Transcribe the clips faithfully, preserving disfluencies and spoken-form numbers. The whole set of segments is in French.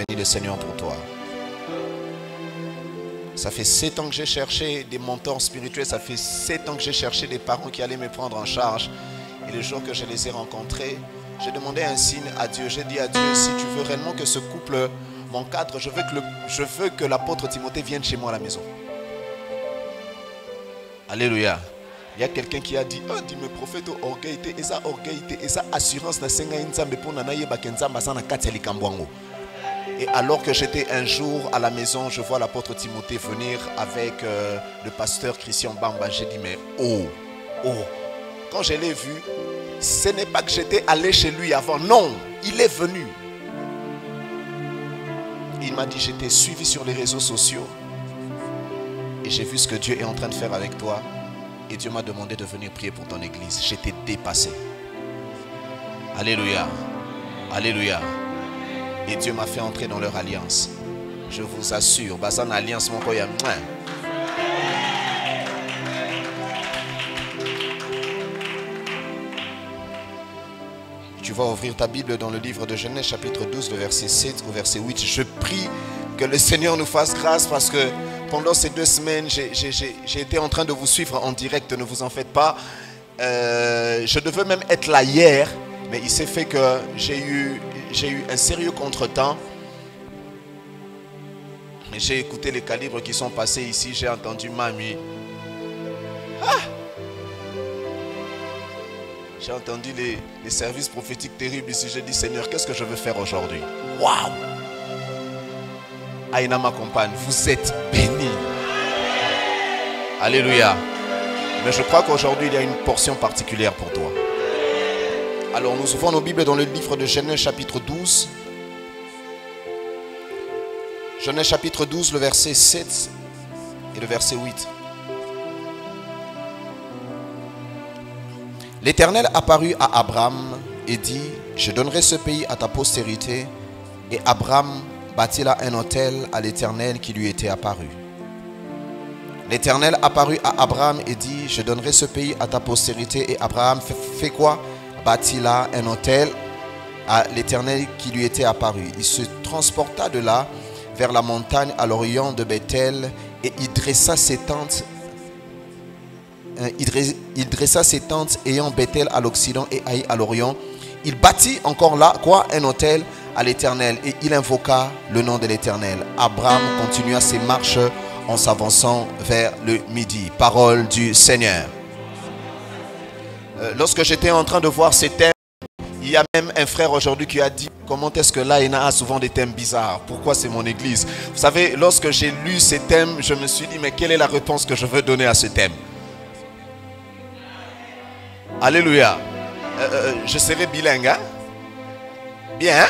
béni le Seigneur pour toi. Ça fait sept ans que j'ai cherché des mentors spirituels. Ça fait sept ans que j'ai cherché des parents qui allaient me prendre en charge. Et le jour que je les ai rencontrés, j'ai demandé un signe à Dieu. J'ai dit à Dieu, si tu veux réellement que ce couple m'encadre, je veux que, le, je veux que l'apôtre Timothée vienne chez moi à la maison. Alléluia. Il y a quelqu'un qui a dit, oh, dis me prophète orgueil, et ça orgueil, et ça assurance na senga inzambe pour nanaye bakenzamba sana kateli kambwango. Et alors que j'étais un jour à la maison, je vois l'apôtre Timothée venir avec euh, le pasteur Christian Bamba. J'ai dit, mais oh, oh. Quand je l'ai vu, ce n'est pas que j'étais allé chez lui avant. Non, il est venu. Il m'a dit, je t'ai suivi sur les réseaux sociaux. Et j'ai vu ce que Dieu est en train de faire avec toi. Et Dieu m'a demandé de venir prier pour ton église. J'étais dépassé. Alléluia. Alléluia. Et Dieu m'a fait entrer dans leur alliance. Je vous assure, Bazan alliance mon koya. Tu vas ouvrir ta Bible dans le livre de Genèse chapitre douze, le verset sept au verset huit. Je prie que le Seigneur nous fasse grâce parce que pendant ces deux semaines, j'ai été en train de vous suivre en direct, ne vous en faites pas. Euh, je devais même être là hier, mais il s'est fait que j'ai eu, j'ai eu un sérieux contretemps. J'ai écouté les calibres qui sont passés ici, j'ai entendu Mamie. Ah! J'ai entendu les, les services prophétiques terribles ici. J'ai dit, Seigneur, qu'est-ce que je veux faire aujourd'hui? Waouh! Aïna, ma compagne, vous êtes bénis. Alléluia. Mais je crois qu'aujourd'hui, il y a une portion particulière pour toi. Alors, nous ouvrons nos Bibles dans le livre de Genèse chapitre douze. Genèse chapitre douze, le verset sept et le verset huit. L'Éternel apparut à Abraham et dit, je donnerai ce pays à ta postérité. Et Abraham bâtit là un autel à l'Éternel qui lui était apparu. L'Éternel apparut à Abraham et dit, je donnerai ce pays à ta postérité. Et Abraham fait, fait quoi? Bâtit là un autel à l'Éternel qui lui était apparu. Il se transporta de là vers la montagne à l'orient de Bethel et il dressa ses tentes. Il dressa ses tentes ayant Bethel à l'occident et Haï à l'orient. Il bâtit encore là quoi? Un autel à l'Éternel et il invoqua le nom de l'Éternel. Abraham continua ses marches en s'avançant vers le midi. Parole du Seigneur. Euh, lorsque j'étais en train de voir ces thèmes, il y a même un frère aujourd'hui qui a dit, comment est-ce que là il a souvent des thèmes bizarres? Pourquoi c'est mon église? Vous savez, lorsque j'ai lu ces thèmes, je me suis dit, mais quelle est la réponse que je veux donner à ce thème? Alléluia. Euh, euh, je serai bilingue. Hein? Bien.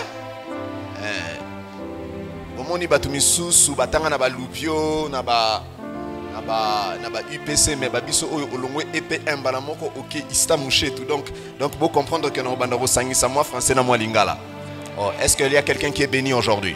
Omoni batumisu su batanga na ba lupio na ba na ba na ba U P C mais babiso oyo olongwe E P M bana moko OK istamushe tout donc donc vous comprendre que na banda bosangisa moi français na moi lingala. Oh, est-ce qu'il y a quelqu'un qui est béni aujourd'hui?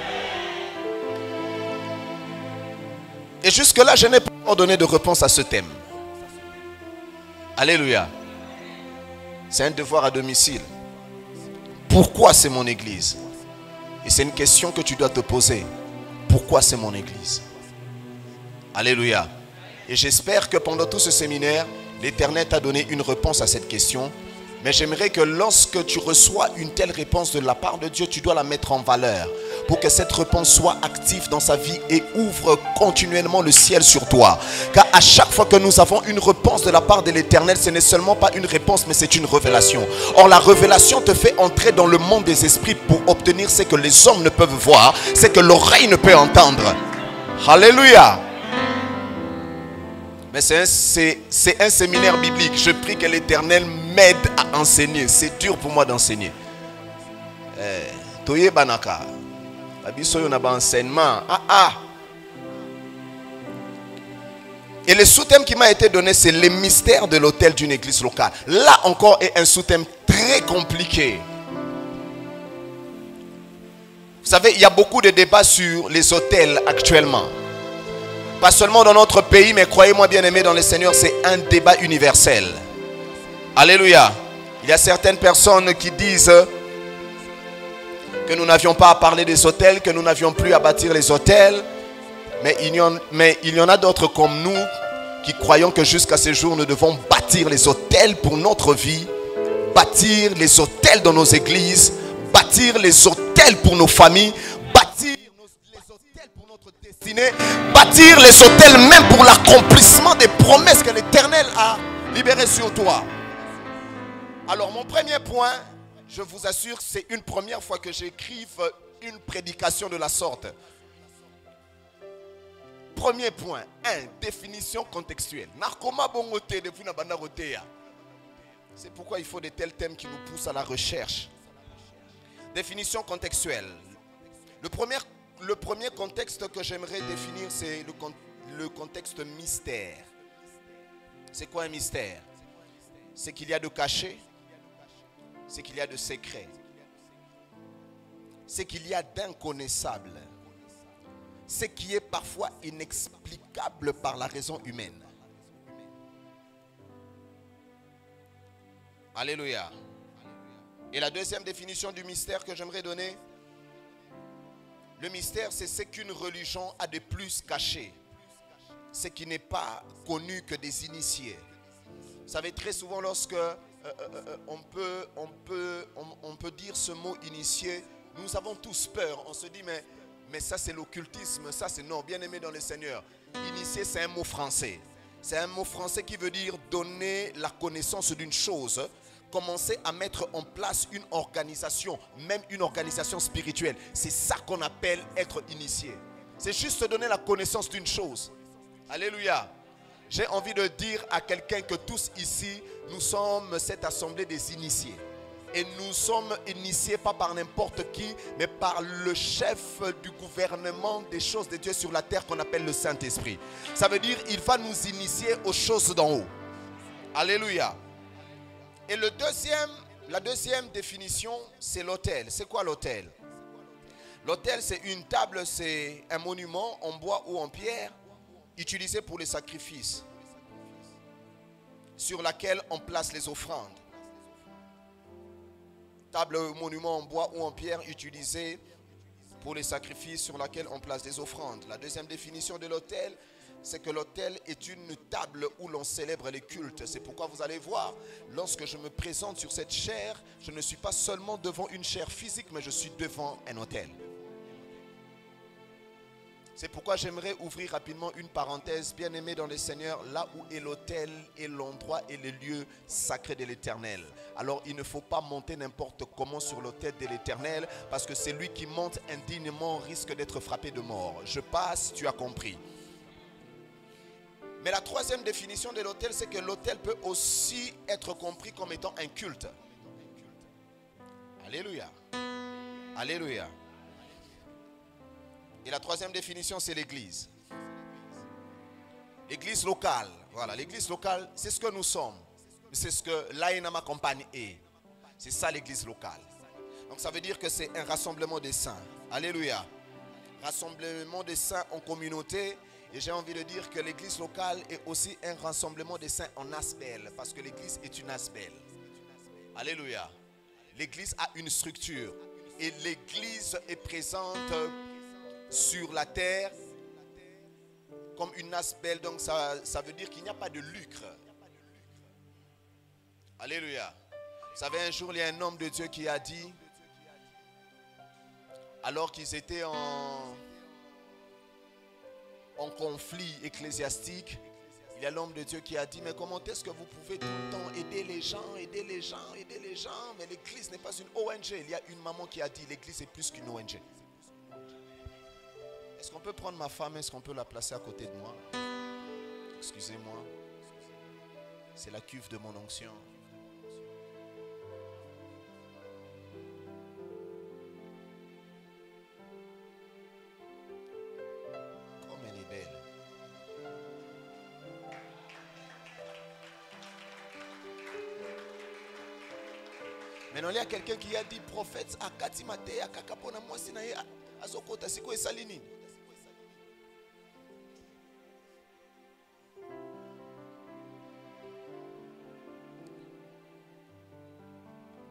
Et jusque là, je n'ai pas encore donné de réponse à ce thème. Alléluia. C'est un devoir à domicile. Pourquoi c'est mon église? Et c'est une question que tu dois te poser. Pourquoi c'est mon église? Alléluia. Et j'espère que pendant tout ce séminaire, l'Éternel t'a donné une réponse à cette question. Mais j'aimerais que lorsque tu reçois une telle réponse de la part de Dieu, tu dois la mettre en valeur pour que cette réponse soit active dans sa vie et ouvre continuellement le ciel sur toi. Car à chaque fois que nous avons une réponse de la part de l'Éternel, ce n'est seulement pas une réponse, mais c'est une révélation. Or, la révélation te fait entrer dans le monde des esprits pour obtenir ce que les hommes ne peuvent voir, ce que l'oreille ne peut entendre. Alléluia. Mais c'est un, un séminaire biblique. Je prie que l'Éternel m'aide à enseigner. C'est dur pour moi d'enseigner. Toye banaka. Enseignement. Ah ah. Et le sous-thème qui m'a été donné, c'est les mystères de l'autel d'une église locale. Là encore est un sous-thème très compliqué. Vous savez, il y a beaucoup de débats sur les autels actuellement. Pas seulement dans notre pays, mais croyez-moi bien aimé dans le Seigneur, c'est un débat universel. Alléluia. Il y a certaines personnes qui disent que nous n'avions pas à parler des hôtels, que nous n'avions plus à bâtir les hôtels. Mais il y en, mais il y en a d'autres comme nous qui croyons que jusqu'à ce jour, nous devons bâtir les hôtels pour notre vie, bâtir les hôtels dans nos églises, bâtir les hôtels pour nos familles, bâtir les hôtels pour notre destinée, bâtir les hôtels même pour l'accomplissement des promesses que l'Éternel a libérées sur toi. Alors mon premier point, je vous assure, c'est une première fois que j'écrive une prédication de la sorte. Premier point, un, définition contextuelle. C'est pourquoi il faut de tels thèmes qui nous poussent à la recherche. Définition contextuelle. Le premier, le premier contexte que j'aimerais définir, c'est le, le contexte mystère. C'est quoi un mystère? C'est qu'il y a de caché, c'est qu'il y a de secret, c'est qu'il y a d'inconnaissable, ce qui est parfois inexplicable par la raison humaine. Alléluia. Et la deuxième définition du mystère que j'aimerais donner, le mystère, c'est ce qu'une religion a de plus caché, ce qui n'est pas connu que des initiés. Vous savez, très souvent lorsque euh, euh, on, peut, on, peut, on, on peut dire ce mot initié, nous avons tous peur. On se dit, mais, mais ça c'est l'occultisme, ça c'est non, bien aimé dans le Seigneur. Initié, c'est un mot français. C'est un mot français qui veut dire donner la connaissance d'une chose, commencer à mettre en place une organisation, même une organisation spirituelle. C'est ça qu'on appelle être initié. C'est juste donner la connaissance d'une chose. Alléluia. J'ai envie de dire à quelqu'un que tous ici, nous sommes cette assemblée des initiés. Et nous sommes initiés pas par n'importe qui, mais par le chef du gouvernement des choses de Dieu sur la terre qu'on appelle le Saint-Esprit. Ça veut dire qu'il va nous initier aux choses d'en haut. Alléluia. Et le deuxième, la deuxième définition, c'est l'autel. C'est quoi l'autel? L'autel, c'est une table, c'est un monument en bois ou en pierre, utilisé pour les sacrifices, sur laquelle on place les offrandes. Table, monument en bois ou en pierre, utilisé pour les sacrifices, sur laquelle on place des offrandes. La deuxième définition de l'autel, c'est que l'autel est une table où l'on célèbre les cultes. C'est pourquoi vous allez voir, lorsque je me présente sur cette chair, je ne suis pas seulement devant une chair physique, mais je suis devant un autel. C'est pourquoi j'aimerais ouvrir rapidement une parenthèse, bien aimé dans le Seigneur, là où est l'autel et l'endroit et le lieu sacré de l'Éternel. Alors il ne faut pas monter n'importe comment sur l'autel de l'Éternel, parce que celui qui monte indignement risque d'être frappé de mort. Je passe, tu as compris. Mais la troisième définition de l'autel, c'est que l'autel peut aussi être compris comme étant un culte. Alléluia. Alléluia. Et la troisième définition, c'est l'église. L'église locale. Voilà, l'église locale, c'est ce que nous sommes. C'est ce que l'Aïnama Compagnie est. C'est ça l'église locale. Donc ça veut dire que c'est un rassemblement des saints. Alléluia. Rassemblement des saints en communauté. Et j'ai envie de dire que l'église locale est aussi un rassemblement des saints en asbel. Parce que l'église est une asbel. Alléluia. L'église a une structure. Et l'église est présente sur la terre comme une asbel. Donc ça, ça veut dire qu'il n'y a pas de lucre. Alléluia. Vous savez, un jour il y a un homme de Dieu qui a dit, alors qu'ils étaient en, en conflit ecclésiastique, il y a l'homme de Dieu qui a dit, mais comment est-ce que vous pouvez tout le temps aider les gens, aider les gens, aider les gens? Mais l'église n'est pas une O N G. Il y a une maman qui a dit, l'église est plus qu'une O N G. Est-ce qu'on peut prendre ma femme? Est-ce qu'on peut la placer à côté de moi? Excusez-moi. C'est la cuve de mon onction. Comme elle est belle. Maintenant, il y a quelqu'un qui a dit, prophète, akati mate, akakapona mwasi na ye azokota siko esalini.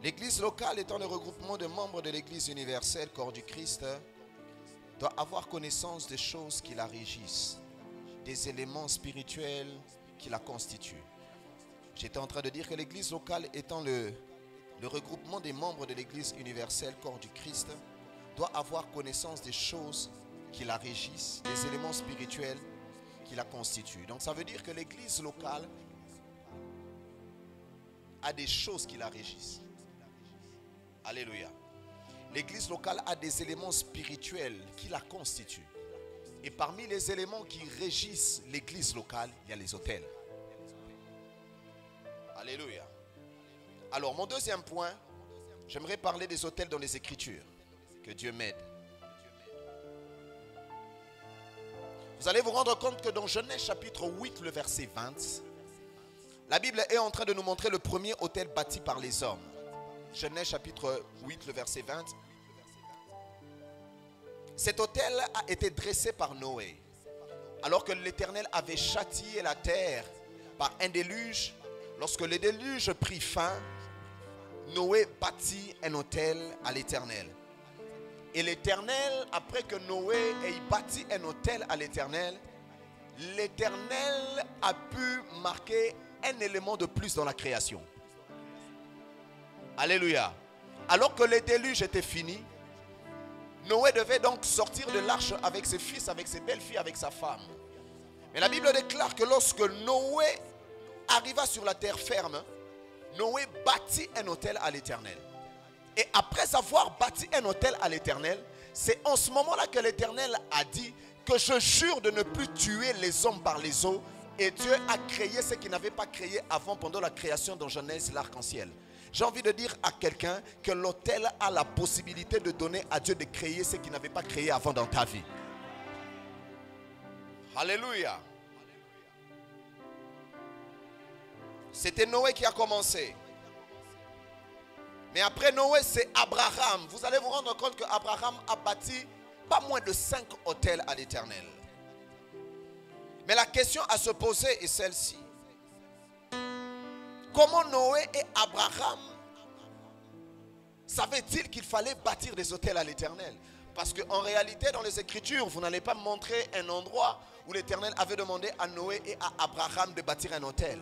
L'église locale étant le regroupement de membres de l'église universelle, corps du Christ, doit avoir connaissance des choses qui la régissent, des éléments spirituels qui la constituent. J'étais en train de dire que l'église locale étant le, le regroupement des membres de l'église universelle, corps du Christ, doit avoir connaissance des choses qui la régissent, des éléments spirituels qui la constituent. Donc ça veut dire que l'église locale a des choses qui la régissent. Alléluia. L'église locale a des éléments spirituels qui la constituent. Et parmi les éléments qui régissent l'église locale, il y a les autels. Alléluia. Alors mon deuxième point, j'aimerais parler des autels dans les Écritures. Que Dieu m'aide. Vous allez vous rendre compte que dans Genèse chapitre huit, le verset vingt, la Bible est en train de nous montrer le premier autel bâti par les hommes. Genèse chapitre huit, le verset vingt. Cet autel a été dressé par Noé. Alors que l'Éternel avait châtié la terre par un déluge, lorsque le déluge prit fin, Noé bâtit un autel à l'Éternel. Et l'Éternel, après que Noé ait bâti un autel à l'Éternel, l'Éternel a pu marquer un élément de plus dans la création. Alléluia. Alors que le déluge était fini, Noé devait donc sortir de l'arche avec ses fils, avec ses belles-filles, avec sa femme. Mais la Bible déclare que lorsque Noé arriva sur la terre ferme, Noé bâtit un autel à l'Éternel. Et après avoir bâti un autel à l'Éternel, c'est en ce moment-là que l'Éternel a dit que je jure de ne plus tuer les hommes par les eaux. Et Dieu a créé ce qu'il n'avait pas créé avant pendant la création dans Genèse, l'arc-en-ciel. J'ai envie de dire à quelqu'un que l'autel a la possibilité de donner à Dieu de créer ce qu'il n'avait pas créé avant dans ta vie. Alléluia. C'était Noé qui a commencé. Mais après Noé, c'est Abraham. Vous allez vous rendre compte que Abraham a bâti pas moins de cinq autels à l'Éternel. Mais la question à se poser est celle-ci. Comment Noé et Abraham savaient-ils qu'il fallait bâtir des autels à l'Éternel? Parce qu'en réalité, dans les Écritures, vous n'allez pas me montrer un endroit où l'Éternel avait demandé à Noé et à Abraham de bâtir un autel.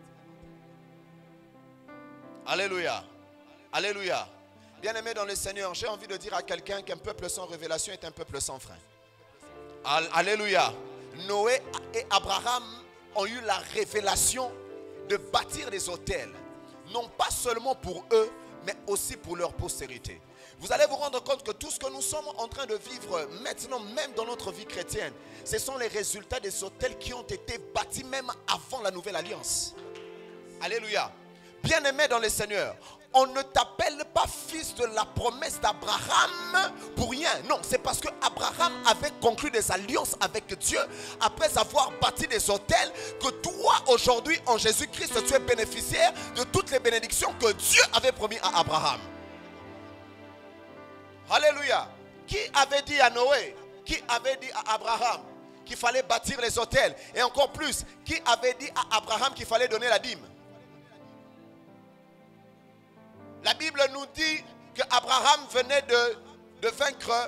Alléluia. Alléluia. Bien-aimé dans le Seigneur, j'ai envie de dire à quelqu'un qu'un peuple sans révélation est un peuple sans frein. Alléluia. Noé et Abraham ont eu la révélation de bâtir des autels, non pas seulement pour eux, mais aussi pour leur postérité. Vous allez vous rendre compte que tout ce que nous sommes en train de vivre maintenant, même dans notre vie chrétienne, ce sont les résultats des autels qui ont été bâtis même avant la nouvelle alliance. Alléluia. Bien-aimé dans le Seigneur, on ne t'appelle pas fils de la promesse d'Abraham pour rien. Non, c'est parce que Abraham avait conclu des alliances avec Dieu après avoir bâti des autels que toi aujourd'hui en Jésus-Christ tu es bénéficiaire de toutes les bénédictions que Dieu avait promis à Abraham. Alléluia. Qui avait dit à Noé, qui avait dit à Abraham qu'il fallait bâtir les autels? Et encore plus, qui avait dit à Abraham qu'il fallait donner la dîme? La Bible nous dit qu'Abraham venait de, de vaincre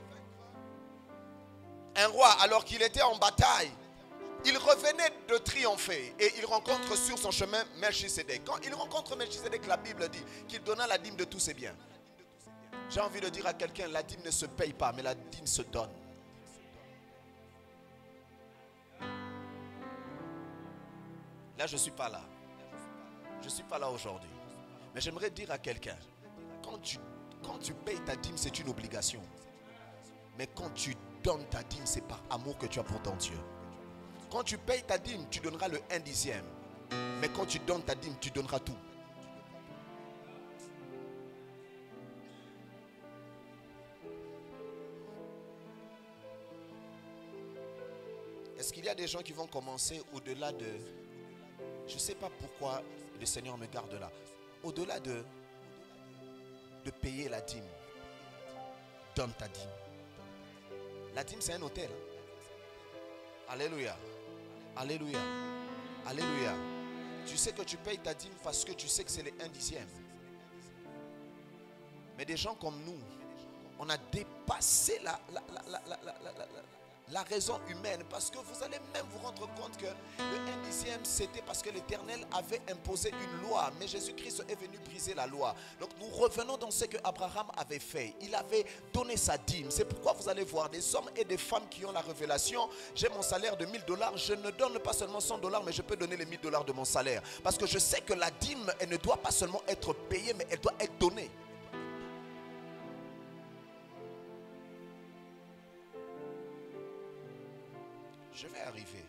un roi alors qu'il était en bataille. Il revenait de triompher et il rencontre sur son chemin Melchisédek. Quand il rencontre Melchisédek, la Bible dit qu'il donna la dîme de tous ses biens. J'ai envie de dire à quelqu'un, la dîme ne se paye pas, mais la dîme se donne. Là, je ne suis pas là. Je ne suis pas là aujourd'hui. Mais j'aimerais dire à quelqu'un, quand tu, quand tu payes ta dîme, c'est une obligation. Mais quand tu donnes ta dîme, c'est par amour que tu as pour ton Dieu. Quand tu payes ta dîme, tu donneras le un dixième. Mais quand tu donnes ta dîme, tu donneras tout. Est-ce qu'il y a des gens qui vont commencer au-delà de... Je ne sais pas pourquoi le Seigneur me garde là. Au-delà de, de payer la dîme, donne ta dîme. La dîme, c'est un hôtel. Alléluia. Alléluia. Alléluia. Tu sais que tu payes ta dîme parce que tu sais que c'est les un dixième. Mais des gens comme nous, on a dépassé la, la, la, la, la, la, la, la, la raison humaine. Parce que vous allez même vous rendre compte que le un dixième, c'était parce que l'Éternel avait imposé une loi. Mais Jésus-Christ est venu briser la loi. Donc nous revenons dans ce que Abraham avait fait. Il avait donné sa dîme. C'est pourquoi vous allez voir des hommes et des femmes qui ont la révélation. J'ai mon salaire de mille dollars. Je ne donne pas seulement cent dollars, mais je peux donner les mille dollars de mon salaire. Parce que je sais que la dîme, elle ne doit pas seulement être payée, mais elle doit être donnée. Je vais arriver.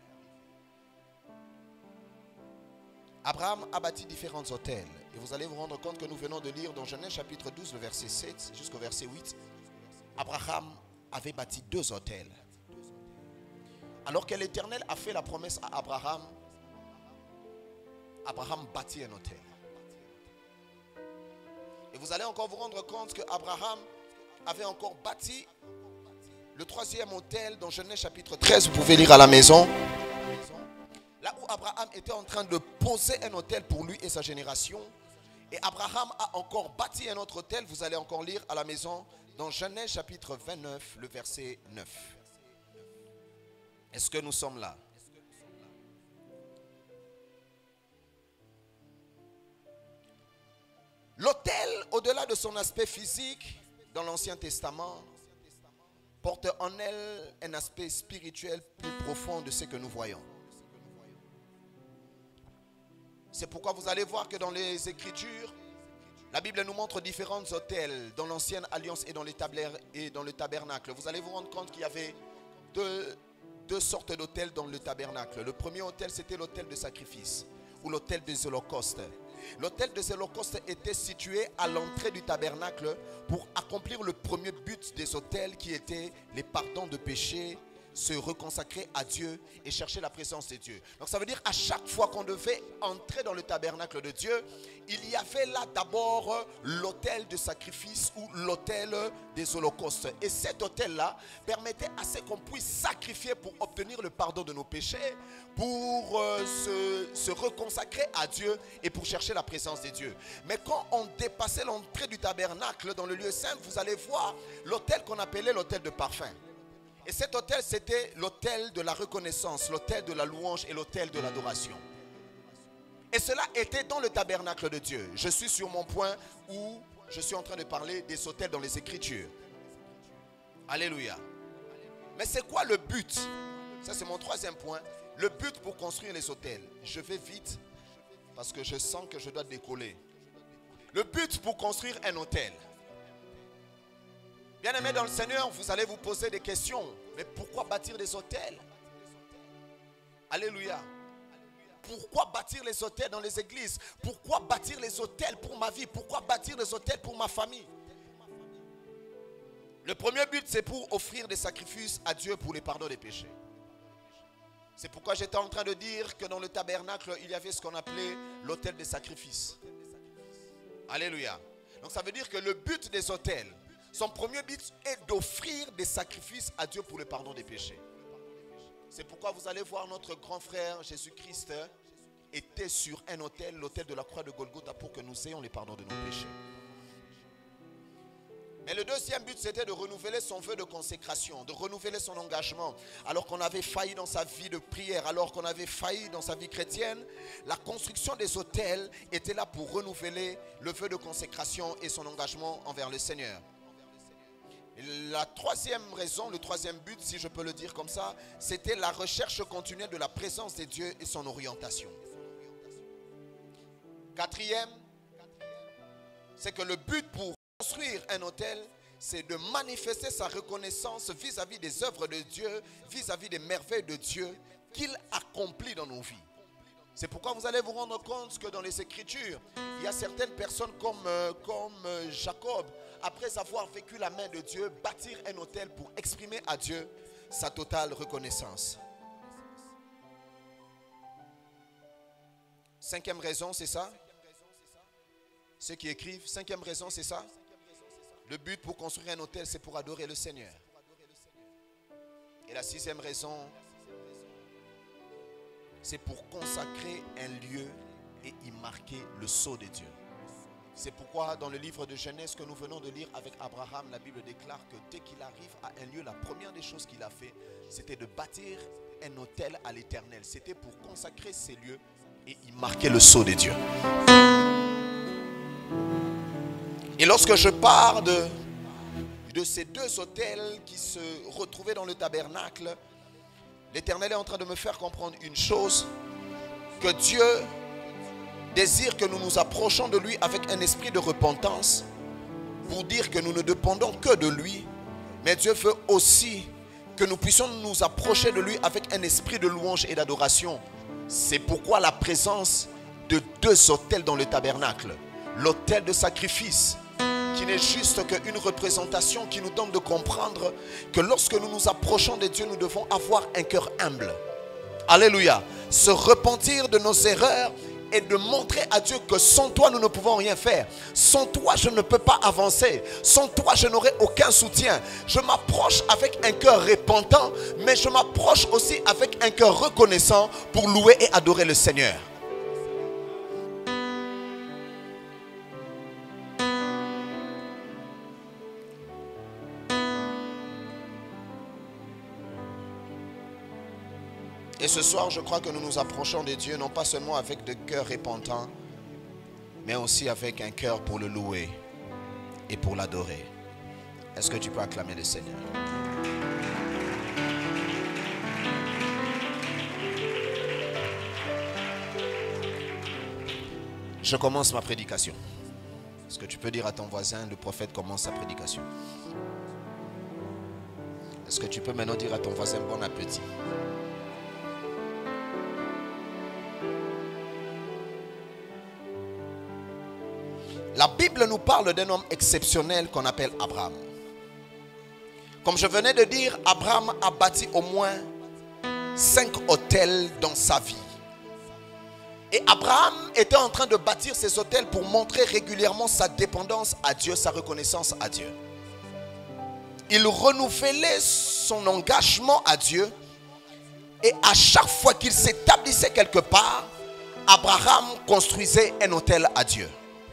Abraham a bâti différents hôtels. Et vous allez vous rendre compte que nous venons de lire dans Genèse chapitre douze, le verset sept jusqu'au verset huit. Abraham avait bâti deux hôtels. Alors que l'Éternel a fait la promesse à Abraham, Abraham bâtit un hôtel. Et vous allez encore vous rendre compte que Abraham avait encore bâti le troisième hôtel dans Genèse chapitre treize, vous pouvez lire à la maison. Là où Abraham était en train de poser un hôtel pour lui et sa génération. Et Abraham a encore bâti un autre hôtel, vous allez encore lire à la maison, dans Genèse chapitre vingt-neuf, le verset neuf. Est-ce que nous sommes là? L'autel, au-delà de son aspect physique, dans l'Ancien Testament, porte en elle un aspect spirituel plus profond de ce que nous voyons. C'est pourquoi vous allez voir que dans les Écritures, la Bible nous montre différents autels dans l'Ancienne Alliance et dans, les et dans le tabernacle. Vous allez vous rendre compte qu'il y avait deux, deux sortes d'autels dans le tabernacle. Le premier autel, c'était l'autel de sacrifice ou l'autel des holocaustes. L'autel des holocaustes était situé à l'entrée du tabernacle pour accomplir le premier but des autels qui était les pardons de péchés, se reconsacrer à Dieu et chercher la présence de Dieu. Donc ça veut dire à chaque fois qu'on devait entrer dans le tabernacle de Dieu, il y avait là d'abord l'autel de sacrifice ou l'autel des holocaustes. Et cet autel-là permettait à ce qu'on puisse sacrifier pour obtenir le pardon de nos péchés, pour euh, se, se reconsacrer à Dieu et pour chercher la présence de Dieu. Mais quand on dépassait l'entrée du tabernacle dans le lieu saint, vous allez voir l'autel qu'on appelait l'autel de parfum. Et cet autel, c'était l'autel de la reconnaissance, l'autel de la louange et l'autel de l'adoration. Et cela était dans le tabernacle de Dieu. Je suis sur mon point où je suis en train de parler des autels dans les Écritures. Alléluia. Mais c'est quoi le but? Ça, c'est mon troisième point. Le but pour construire les autels. Je vais vite parce que je sens que je dois décoller. Le but pour construire un autel. Bien-aimés dans le Seigneur, vous allez vous poser des questions. Mais pourquoi bâtir des autels? Alléluia. Pourquoi bâtir les autels dans les églises? Pourquoi bâtir les autels pour ma vie? Pourquoi bâtir les autels pour ma famille? Le premier but, c'est pour offrir des sacrifices à Dieu pour les pardons des péchés. C'est pourquoi j'étais en train de dire que dans le tabernacle, il y avait ce qu'on appelait l'autel des sacrifices. Alléluia. Donc ça veut dire que le but des autels, son premier but est d'offrir des sacrifices à Dieu pour le pardon des péchés. C'est pourquoi vous allez voir notre grand frère Jésus-Christ était sur un autel, l'autel de la croix de Golgotha, pour que nous ayons les pardons de nos péchés. Mais le deuxième but, c'était de renouveler son vœu de consécration, de renouveler son engagement. Alors qu'on avait failli dans sa vie de prière, alors qu'on avait failli dans sa vie chrétienne, la construction des autels était là pour renouveler le vœu de consécration et son engagement envers le Seigneur. La troisième raison, le troisième but, si je peux le dire comme ça, c'était la recherche continue de la présence de Dieu et son orientation. Quatrième, c'est que le but pour construire un autel, c'est de manifester sa reconnaissance vis-à-vis des œuvres de Dieu, vis-à-vis des merveilles de Dieu qu'il accomplit dans nos vies. C'est pourquoi vous allez vous rendre compte que dans les Écritures, il y a certaines personnes comme, euh, comme euh, Jacob, après avoir vécu la main de Dieu, bâtir un autel pour exprimer à Dieu sa totale reconnaissance. Cinquième raison, c'est ça? Ceux qui écrivent, cinquième raison, c'est ça? Le but pour construire un autel, c'est pour adorer le Seigneur. Et la sixième raison, c'est pour consacrer un lieu et y marquer le sceau de Dieu. C'est pourquoi dans le livre de Genèse que nous venons de lire avec Abraham, la Bible déclare que dès qu'il arrive à un lieu, la première des choses qu'il a fait, c'était de bâtir un autel à l'Éternel. C'était pour consacrer ces lieux et y marquer le sceau de Dieu. Et lorsque je parle de, de ces deux autels qui se retrouvaient dans le tabernacle, l'Éternel est en train de me faire comprendre une chose, que Dieu désire que nous nous approchons de lui avec un esprit de repentance pour dire que nous ne dépendons que de lui, mais Dieu veut aussi que nous puissions nous approcher de lui avec un esprit de louange et d'adoration. C'est pourquoi la présence de deux autels dans le tabernacle, l'autel de sacrifice qui n'est juste qu'une représentation qui nous donne de comprendre que lorsque nous nous approchons de Dieu, nous devons avoir un cœur humble. Alléluia. Se repentir de nos erreurs et de montrer à Dieu que sans toi, nous ne pouvons rien faire. Sans toi, je ne peux pas avancer. Sans toi, je n'aurai aucun soutien. Je m'approche avec un cœur repentant, mais je m'approche aussi avec un cœur reconnaissant pour louer et adorer le Seigneur. Et ce soir, je crois que nous nous approchons de Dieu, non pas seulement avec de cœurs repentants, mais aussi avec un cœur pour le louer et pour l'adorer. Est-ce que tu peux acclamer le Seigneur? Je commence ma prédication. Est-ce que tu peux dire à ton voisin, le prophète commence sa prédication? Est-ce que tu peux maintenant dire à ton voisin, bon appétit? La Bible nous parle d'un homme exceptionnel qu'on appelle Abraham. Comme je venais de dire, Abraham a bâti au moins cinq hôtels dans sa vie. Et Abraham était en train de bâtir ces hôtels pour montrer régulièrement sa dépendance à Dieu, sa reconnaissance à Dieu. Il renouvelait son engagement à Dieu. Et à chaque fois qu'il s'établissait quelque part, Abraham construisait un hôtel à Dieu.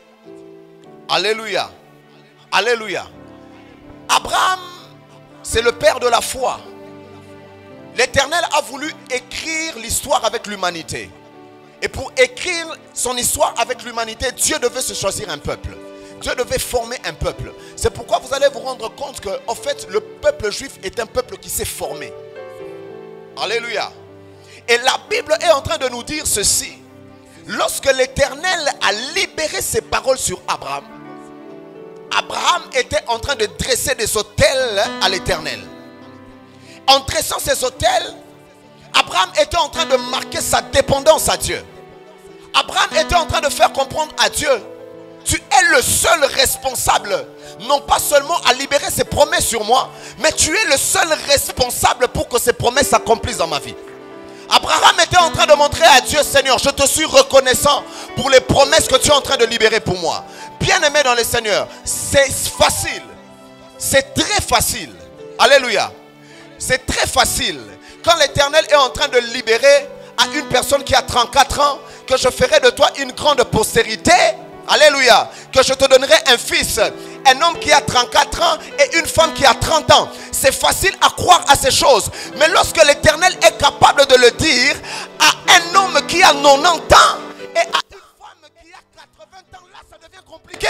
Alléluia. Alléluia. Abraham, c'est le père de la foi. L'Éternel a voulu écrire l'histoire avec l'humanité. Et pour écrire son histoire avec l'humanité, Dieu devait se choisir un peuple. Dieu devait former un peuple. C'est pourquoi vous allez vous rendre compte que, en fait, le peuple juif est un peuple qui s'est formé. Alléluia. Et la Bible est en train de nous dire ceci. Lorsque l'Éternel a libéré ses paroles sur Abraham, Abraham était en train de dresser des autels à l'Éternel. En dressant ces autels, Abraham était en train de marquer sa dépendance à Dieu. Abraham était en train de faire comprendre à Dieu, tu es le seul responsable, non pas seulement à libérer ses promesses sur moi, mais tu es le seul responsable pour que ces promesses s'accomplissent dans ma vie. Abraham était en train de montrer à Dieu, Seigneur, je te suis reconnaissant pour les promesses que tu es en train de libérer pour moi. Bien-aimé dans le Seigneur, c'est facile. C'est très facile. Alléluia. C'est très facile. Quand l'Éternel est en train de libérer à une personne qui a trente-quatre ans, que je ferai de toi une grande postérité. Alléluia. Que je te donnerai un fils. Un homme qui a trente-quatre ans et une femme qui a trente ans. C'est facile à croire à ces choses. Mais lorsque l'Éternel est capable de le dire à un homme qui a quatre-vingt-dix ans et à une femme qui a quatre-vingts ans, là ça devient compliqué.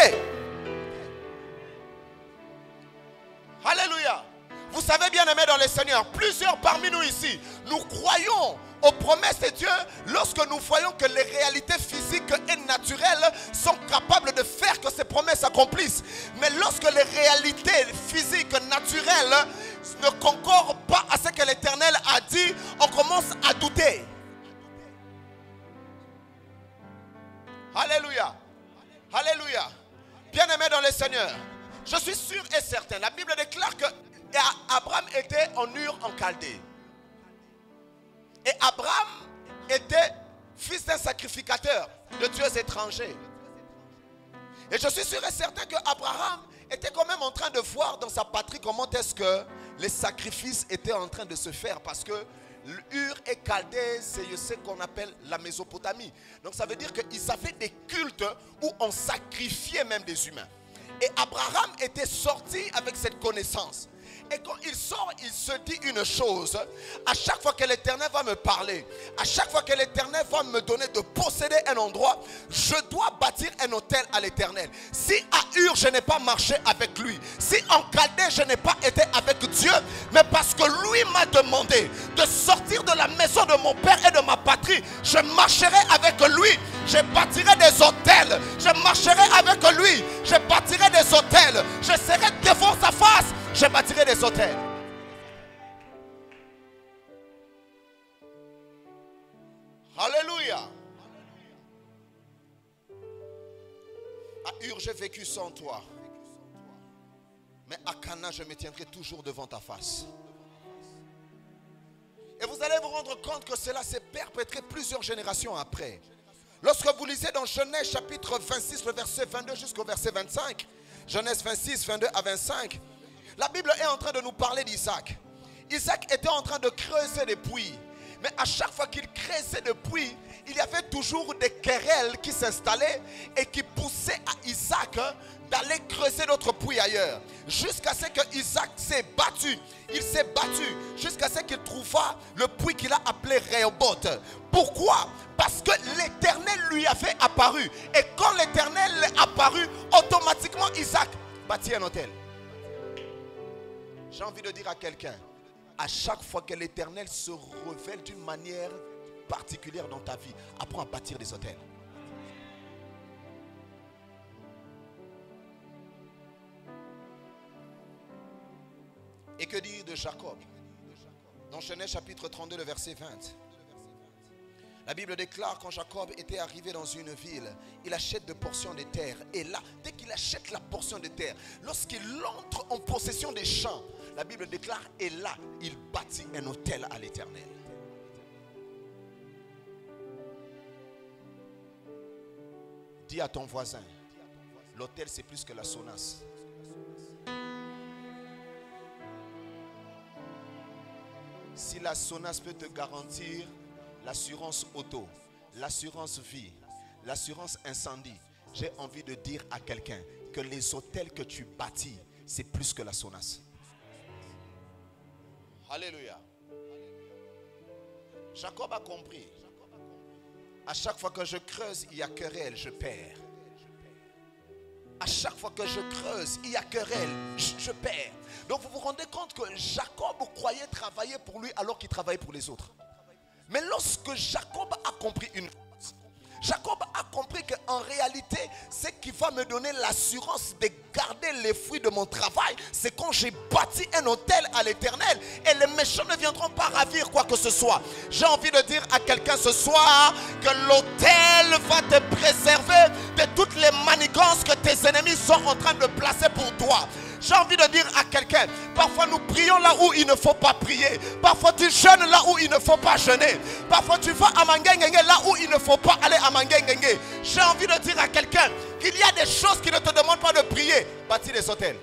Alléluia. Vous savez, bien aimé dans le Seigneur, plusieurs parmi nous ici, nous croyons aux promesses de Dieu lorsque nous voyons que les réalités physiques et naturelles sont capables de faire que ces promesses s'accomplissent. Mais lorsque les réalités physiques naturelles ne concordent pas à ce que l'Éternel a dit, on commence à douter. Alléluia. Alléluia. Bien-aimé dans le Seigneur, je suis sûr et certain, la Bible déclare que Abraham était en Ur en Chaldée. Et Abraham était fils d'un sacrificateur de dieux étrangers. Et je suis sûr et certain que Abraham était quand même en train de voir dans sa patrie comment est-ce que les sacrifices étaient en train de se faire. Parce que Ur et Chaldée, c'est ce qu'on appelle la Mésopotamie. Donc ça veut dire qu'ils avaient des cultes où on sacrifiait même des humains. Et Abraham était sorti avec cette connaissance. Et quand il sort, il se dit une chose. À chaque fois que l'Éternel va me parler, à chaque fois que l'Éternel va me donner de posséder un endroit, je dois bâtir un hôtel à l'Éternel. Si à Ur, je n'ai pas marché avec lui, si en Chaldée, je n'ai pas été avec Dieu, mais parce que lui m'a demandé de sortir de la maison de mon père et de ma patrie, je marcherai avec lui, je bâtirai des hôtels, je marcherai avec lui, je bâtirai des hôtels, je serai devant sa face, je bâtirai des hôtels. Alléluia. À Ur, j'ai vécu sans toi. Mais à Cana, je me tiendrai toujours devant ta face. Et vous allez vous rendre compte que cela s'est perpétré plusieurs générations après. Lorsque vous lisez dans Genèse chapitre vingt-six, le verset vingt-deux jusqu'au verset vingt-cinq. Genèse vingt-six, vingt-deux à vingt-cinq. La Bible est en train de nous parler d'Isaac. Isaac était en train de creuser des puits. Mais à chaque fois qu'il creusait des puits, il y avait toujours des querelles qui s'installaient et qui poussaient à Isaac d'aller creuser d'autres puits ailleurs. Jusqu'à ce que Isaac s'est battu. Il s'est battu jusqu'à ce qu'il trouva le puits qu'il a appelé Rehoboth. Pourquoi? Parce que l'Éternel lui avait apparu. Et quand l'Éternel est apparu, automatiquement Isaac bâtit un hôtel. J'ai envie de dire à quelqu'un, à chaque fois que l'Éternel se révèle d'une manière particulière dans ta vie, apprends à bâtir des hôtels. Et que dire de Jacob? Dans Genèse chapitre trente-deux, le verset vingt. La Bible déclare quand Jacob était arrivé dans une ville, il achète des portions de terre. Et là, dès qu'il achète la portion de terre, lorsqu'il entre en possession des champs, la Bible déclare, et là, il bâtit un hôtel à l'Éternel. Dis à ton voisin, l'hôtel c'est plus que la Sonas. Si la Sonas peut te garantir l'assurance auto, l'assurance vie, l'assurance incendie, j'ai envie de dire à quelqu'un que les hôtels que tu bâtis, c'est plus que la Sonas. Alléluia. Jacob a compris. À chaque fois que je creuse, il y a querelle, je perds. À chaque fois que je creuse, il y a querelle, je, je perds. Donc vous vous rendez compte que Jacob croyait travailler pour lui alors qu'il travaillait pour les autres. Mais lorsque Jacob a compris une chose, Jacob a compris qu'en réalité, ce qui va me donner l'assurance de garder les fruits de mon travail, c'est quand j'ai bâti un hôtel à l'Éternel et les méchants ne viendront pas ravir quoi que ce soit. J'ai envie de dire à quelqu'un ce soir que l'hôtel va te préserver de toutes les manigances que tes ennemis sont en train de placer pour toi. J'ai envie de dire à quelqu'un, parfois nous prions là où il ne faut pas prier. Parfois tu jeûnes là où il ne faut pas jeûner. Parfois tu vas à Mangengenge là où il ne faut pas aller à Mangengenge. J'ai envie de dire à quelqu'un qu'il y a des choses qui ne te demandent pas de prier. Bâtis des hôtels.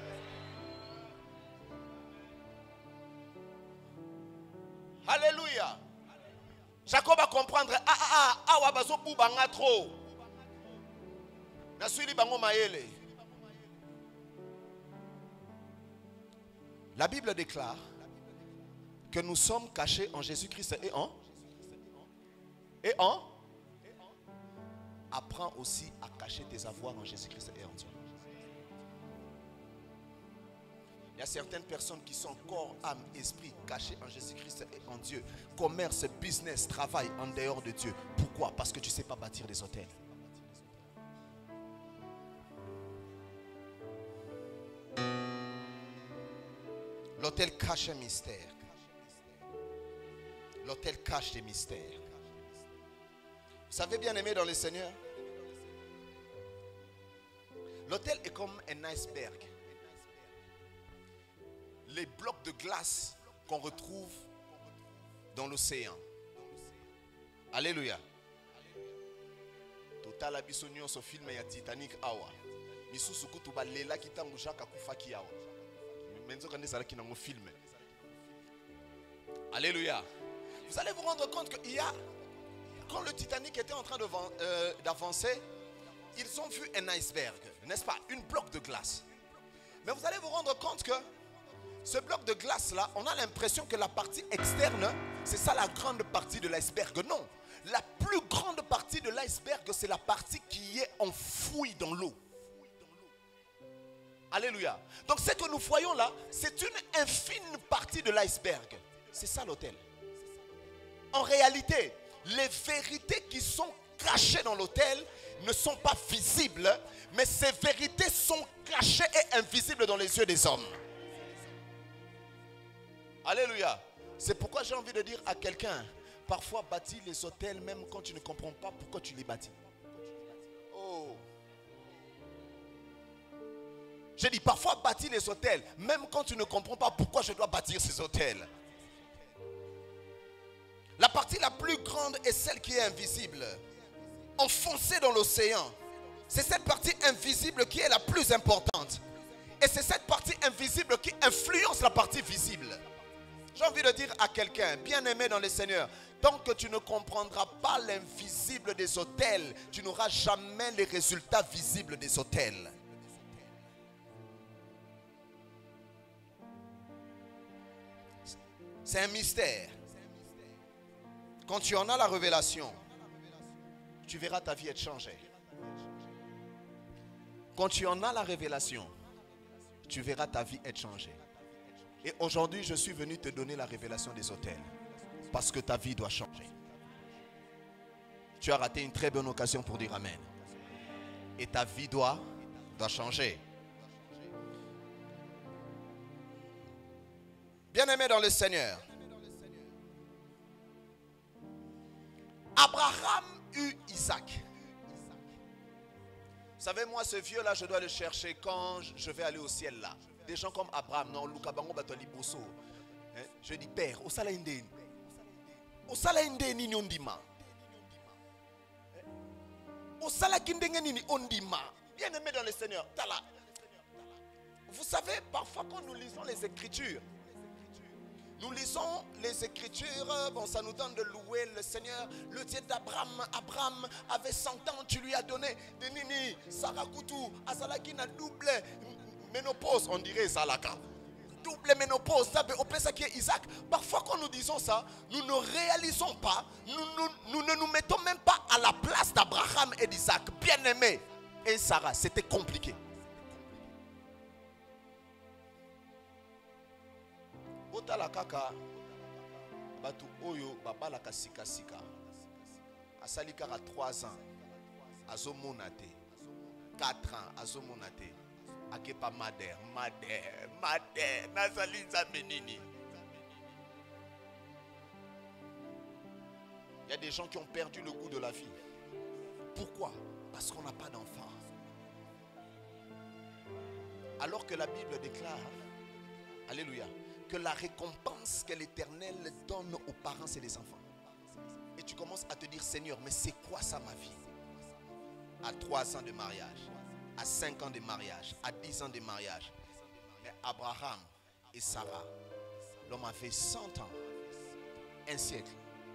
Alléluia. Jacob va comprendre. Ah ah ah, ah wabazo bubanga trop. Nasuli bango maele. La Bible déclare que nous sommes cachés en Jésus-Christ et en et en apprends aussi à cacher tes avoirs en Jésus-Christ et en Dieu. Il y a certaines personnes qui sont corps, âme, esprit cachés en Jésus-Christ et en Dieu. Commerce, business, travail en dehors de Dieu. Pourquoi? Parce que tu ne sais pas bâtir des hôtels. L'hôtel cache un mystère. L'hôtel cache des mystères. Vous savez, bien aimé dans le Seigneur, l'hôtel est comme un iceberg. Les blocs de glace qu'on retrouve dans l'océan. Alléluia. Total abisonio so film ya Titanic awa. Misusu kutuba lela kitangushaka kufaki awa. Menzo kande sala kinango film. Alléluia. Vous allez vous rendre compte qu'il y a, quand le Titanic était en train euh, d'avancer, ils ont vu un iceberg, n'est-ce pas? Une bloc de glace. Mais vous allez vous rendre compte que ce bloc de glace là, on a l'impression que la partie externe, c'est ça la grande partie de l'iceberg. Non, la plus grande partie de l'iceberg, c'est la partie qui est enfouie dans l'eau. Alléluia. Donc ce que nous voyons là, c'est une infime partie de l'iceberg. C'est ça l'autel. En réalité, les vérités qui sont cachées dans l'autel ne sont pas visibles, mais ces vérités sont cachées et invisibles dans les yeux des hommes. Alléluia. C'est pourquoi j'ai envie de dire à quelqu'un, parfois bâtis les autels même quand tu ne comprends pas pourquoi tu les bâtis. Oh. J'ai dit parfois bâtis les autels même quand tu ne comprends pas pourquoi je dois bâtir ces autels. La partie la plus grande est celle qui est invisible. Enfoncée dans l'océan. C'est cette partie invisible qui est la plus importante. Et c'est cette partie invisible qui influence la partie visible. J'ai envie de dire à quelqu'un, bien-aimé dans le Seigneur, tant que tu ne comprendras pas l'invisible des autels, tu n'auras jamais les résultats visibles des autels. C'est un mystère. Quand tu en as la révélation, tu verras ta vie être changée. Quand tu en as la révélation, tu verras ta vie être changée. Et aujourd'hui, je suis venu te donner la révélation des autels. Parce que ta vie doit changer. Tu as raté une très bonne occasion pour dire Amen. Et ta vie doit, doit changer. Bien-aimé dans le Seigneur, Abraham eut Isaac. Vous savez, moi, ce vieux-là, je dois le chercher quand je vais aller au ciel là. Des gens comme Abraham, non, Lukabango Batoli Bosso. Je dis, Père, au sala indeni. Au sala indeni ni ondima. Au sala kindengeni ni ondima. Bien-aimé dans le Seigneur, tala. Vous savez, parfois quand nous lisons les Écritures, nous lisons les Écritures, bon, ça nous donne de louer le Seigneur, le Dieu d'Abraham. Abraham avait cent ans, tu lui as donné des nini, Sarah Koutou, Azalaki na double ménopause, on dirait Zalaka. Double ménopause, ça veut qui est Isaac. Parfois quand nous disons ça, nous ne réalisons pas, nous, nous, nous ne nous mettons même pas à la place d'Abraham et d'Isaac. Bien-aimés, et Sarah, c'était compliqué. Otala kaka batu oyo babalaka sika sika asalika à trois ans azomonate quatre ans azomonate akepa mader mader mader nazaliza menini. Il y a des gens qui ont perdu le goût de la vie. Pourquoi? Parce qu'on n'a pas d'enfant. Alors que la Bible déclare, alléluia, que la récompense que l'Éternel donne aux parents, c'est les enfants. Et tu commences à te dire, Seigneur, mais c'est quoi ça ma vie? À trois ans de mariage, à cinq ans de mariage, à dix ans de mariage. Mais Abraham et Sarah, l'homme a fait cent ans, un siècle.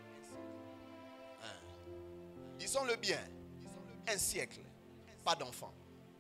Hein. Disons-le bien, un siècle, pas d'enfant.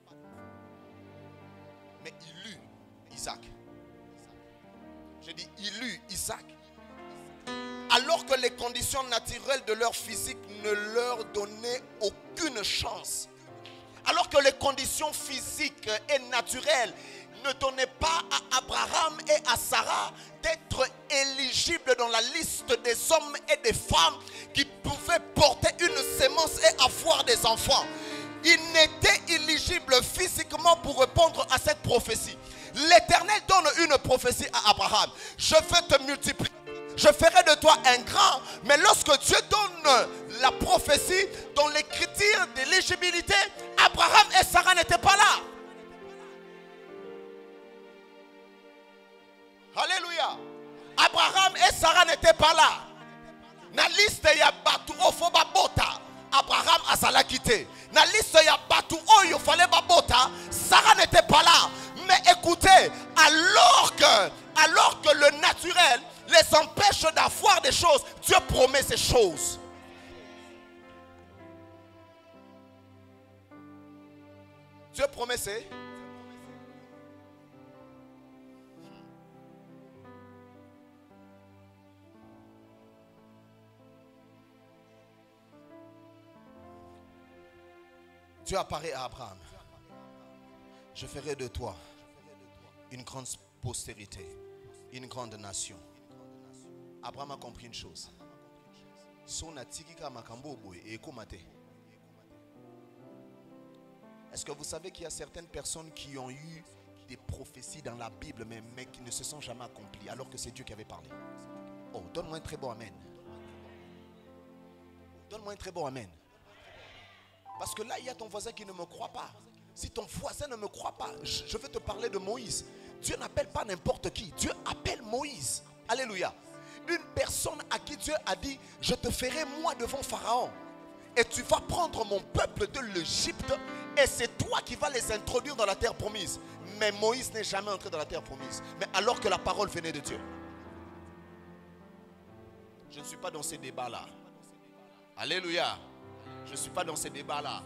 Mais il eut Isaac. Je dis, il eut Isaac. Alors que les conditions naturelles de leur physique ne leur donnaient aucune chance. Alors que les conditions physiques et naturelles ne donnaient pas à Abraham et à Sarah d'être éligibles dans la liste des hommes et des femmes qui pouvaient porter une sémence et avoir des enfants. Ils n'étaient éligibles physiquement pour répondre à cette prophétie. L'Éternel donne une prophétie à Abraham. Je vais te multiplier. Je ferai de toi un grand. Mais lorsque Dieu donne la prophétie, dans les critères d'éligibilité, Abraham et Sarah n'étaient pas là. Alléluia. Abraham et Sarah n'étaient pas là. Na liste ya batu ofoba bota. Abraham a Sarah quitté. Na liste ya batu oyo fallait babota. Sarah n'était pas là. Mais écoutez, alors que, alors que le naturel, les empêche d'avoir des choses. Dieu promet ces choses. Dieu promet ces... Dieu apparaît à Abraham. Je ferai de toi une grande postérité, une grande nation. Abraham a compris une chose. Est-ce que vous savez qu'il y a certaines personnes qui ont eu des prophéties dans la Bible, mais, mais qui ne se sont jamais accomplies, alors que c'est Dieu qui avait parlé? Oh, donne-moi un très bon amen. Donne-moi un très bon amen. Parce que là, il y a ton voisin qui ne me croit pas. Si ton voisin ne me croit pas, je, je vais te parler de Moïse. Dieu n'appelle pas n'importe qui. Dieu appelle Moïse. Alléluia. Une personne à qui Dieu a dit, je te ferai moi devant Pharaon. Et tu vas prendre mon peuple de l'Égypte. Et c'est toi qui vas les introduire dans la terre promise. Mais Moïse n'est jamais entré dans la terre promise. Mais alors que la parole venait de Dieu. Je ne suis pas dans ces débats-là. Alléluia. Je ne suis pas dans ces débats-là.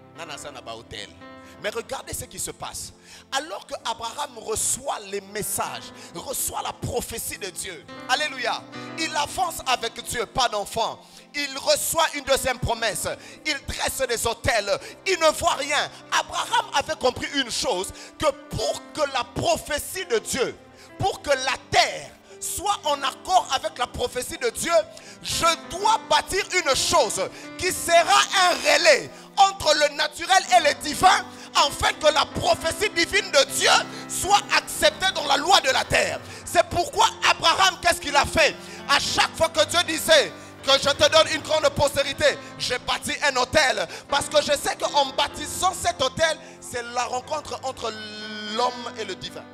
Mais regardez ce qui se passe. Alors que Abraham reçoit les messages, reçoit la prophétie de Dieu. Alléluia. Il avance avec Dieu, pas d'enfant. Il reçoit une deuxième promesse. Il dresse des autels. Il ne voit rien. Abraham avait compris une chose, que pour que la prophétie de Dieu, pour que la terre soit en accord avec la prophétie de Dieu, je dois bâtir une chose qui sera un relais entre le naturel et le divin, afin que la prophétie divine de Dieu soit acceptée dans la loi de la terre. C'est pourquoi Abraham, qu'est-ce qu'il a fait? À chaque fois que Dieu disait que je te donne une grande postérité, j'ai bâti un autel, parce que je sais qu'en bâtissant cet autel, c'est la rencontre entre l'homme et le divin.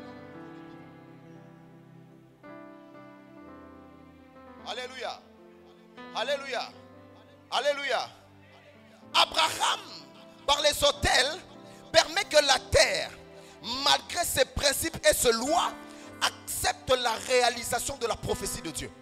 Alléluia. Alléluia. Alléluia. Abraham, par les autels, permet que la terre, malgré ses principes et ses lois, accepte la réalisation de la prophétie de Dieu.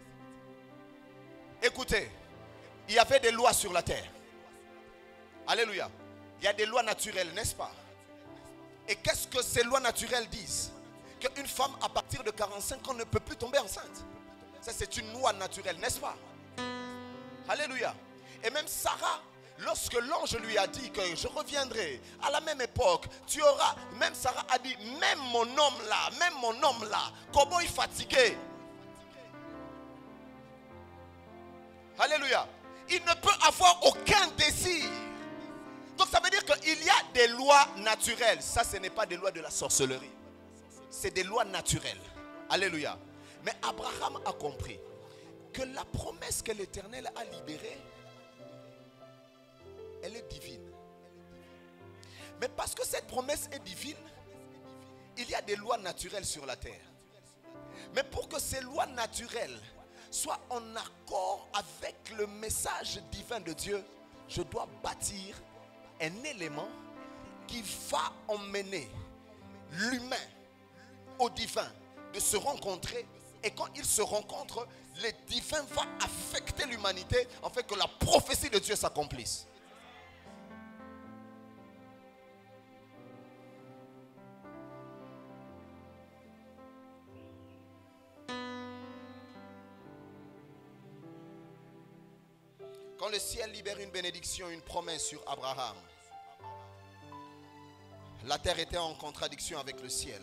Écoutez, il y avait des lois sur la terre. Alléluia. Il y a des lois naturelles, n'est-ce pas? Et qu'est-ce que ces lois naturelles disent? Qu'une femme à partir de quarante-cinq ans ne peut plus tomber enceinte. Ça, c'est une loi naturelle, n'est-ce pas? Alléluia. Et même Sarah, lorsque l'ange lui a dit que je reviendrai à la même époque, tu auras, même Sarah a dit, même mon homme là, même mon homme là, comment il est fatigué. Alléluia. Il ne peut avoir aucun désir. Donc ça veut dire qu'il y a des lois naturelles. Ça, ce n'est pas des lois de la sorcellerie. C'est des lois naturelles. Alléluia. Mais Abraham a compris que la promesse que l'Éternel a libérée, elle est divine. Mais parce que cette promesse est divine, il y a des lois naturelles sur la terre. Mais pour que ces lois naturelles soient en accord avec le message divin de Dieu, je dois bâtir un élément qui va emmener l'humain au divin de se rencontrer. Et quand ils se rencontrent, le divin va affecter l'humanité afin que la prophétie de Dieu s'accomplisse. Quand le ciel libère une bénédiction, une promesse sur Abraham, la terre était en contradiction avec le ciel.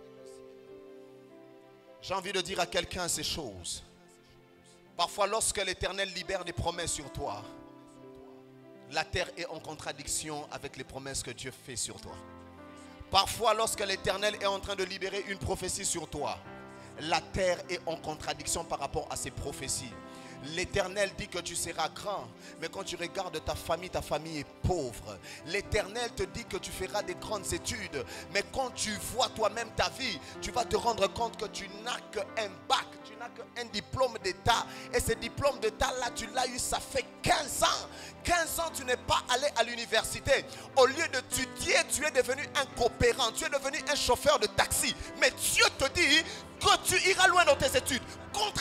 J'ai envie de dire à quelqu'un ces choses. Parfois, lorsque l'Éternel libère des promesses sur toi, la terre est en contradiction avec les promesses que Dieu fait sur toi. Parfois, lorsque l'Éternel est en train de libérer une prophétie sur toi, la terre est en contradiction par rapport à ces prophéties. L'Éternel dit que tu seras grand, mais quand tu regardes ta famille, ta famille est pauvre. L'Éternel te dit que tu feras des grandes études, mais quand tu vois toi-même ta vie, tu vas te rendre compte que tu n'as qu'un bac, tu n'as qu'un diplôme d'État. Et ce diplôme d'État-là, tu l'as eu, ça fait quinze ans. quinze ans, tu n'es pas allé à l'université. Au lieu d'étudier, tu es devenu un coopérant, tu es devenu un chauffeur de taxi. Mais Dieu te dit que tu iras loin dans tes études. Contre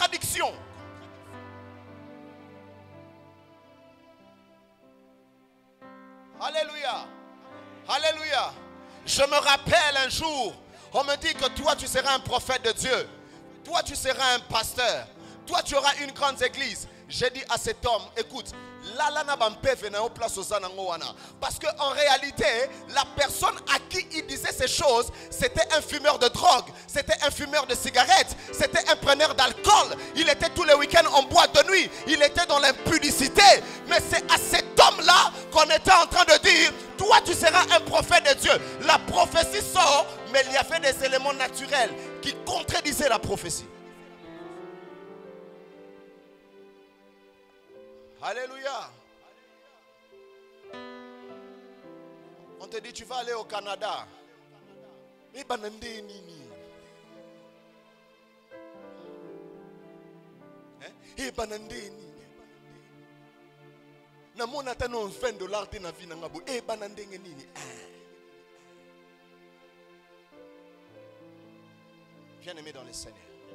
Je me rappelle un jour, on me dit que toi tu seras un prophète de Dieu. Toi tu seras un pasteur. Toi tu auras une grande église. J'ai dit à cet homme, écoute, parce qu'en réalité, la personne à qui il disait ces choses, c'était un fumeur de drogue, c'était un fumeur de cigarettes, c'était un preneur d'alcool. Il était tous les week-ends en boîte de nuit, il était dans l'impudicité. Mais c'est à cet homme-là qu'on était en train de dire, toi tu seras un prophète de Dieu. La prophétie sort, mais il y avait des éléments naturels qui contredisaient la prophétie. Alléluia. On te dit tu vas aller au Canada. Mais banande nini. Eh banande nini. Na mona tano vingt dollars te na vie na ngabo. Eh banande nini. Bien-aimé dans le Seigneur.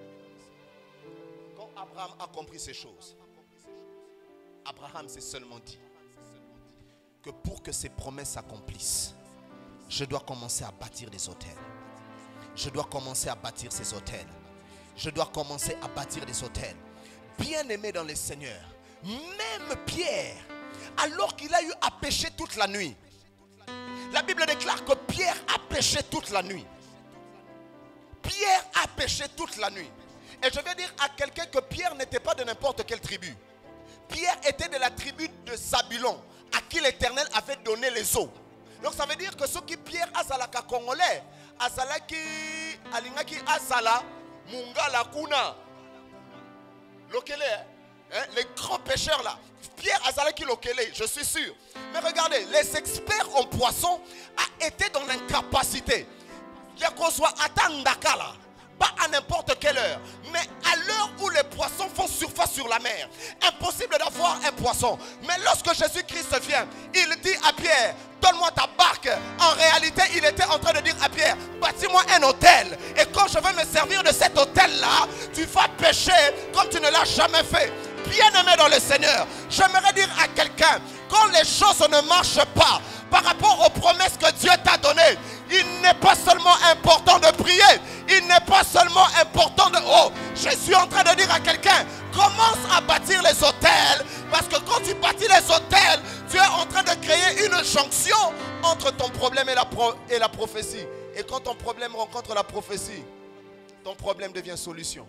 Quand Abraham a compris ces choses, Abraham s'est seulement dit que pour que ces promesses s'accomplissent, je dois commencer à bâtir des hôtels. Je dois commencer à bâtir ces hôtels. Je dois commencer à bâtir des hôtels. Bien-aimé dans le Seigneur, même Pierre, alors qu'il a eu à pécher toute la nuit, la Bible déclare que Pierre a péché toute la nuit. Pierre a péché toute la nuit. Et je vais dire à quelqu'un que Pierre n'était pas de n'importe quelle tribu. Pierre était de la tribu de Zabulon, à qui l'Éternel avait donné les eaux. Donc ça veut dire que ceux qui Pierre azalaka congolais, azalaki alingaki azala mungala kuna lokele, hein, les grands pêcheurs là. Pierre azalaki lokele, je suis sûr. Mais regardez, les experts en poisson a été dans l'incapacité. Yako soit atandaka là. Pas à n'importe quelle heure, mais à l'heure où les poissons font surface sur la mer. Impossible d'avoir un poisson. Mais lorsque Jésus-Christ vient, il dit à Pierre, donne-moi ta barque. En réalité, il était en train de dire à Pierre, bâtis-moi un hôtel. Et quand je vais me servir de cet hôtel-là, tu vas pêcher comme tu ne l'as jamais fait. Bien-aimé dans le Seigneur, j'aimerais dire à quelqu'un, quand les choses ne marchent pas par rapport aux promesses que Dieu t'a données, il n'est pas seulement important de prier, il n'est pas seulement important de... Oh, je suis en train de dire à quelqu'un, commence à bâtir les hôtels, parce que quand tu bâtis les hôtels, tu es en train de créer une jonction entre ton problème et la, pro... et la prophétie. Et quand ton problème rencontre la prophétie, ton problème devient solution.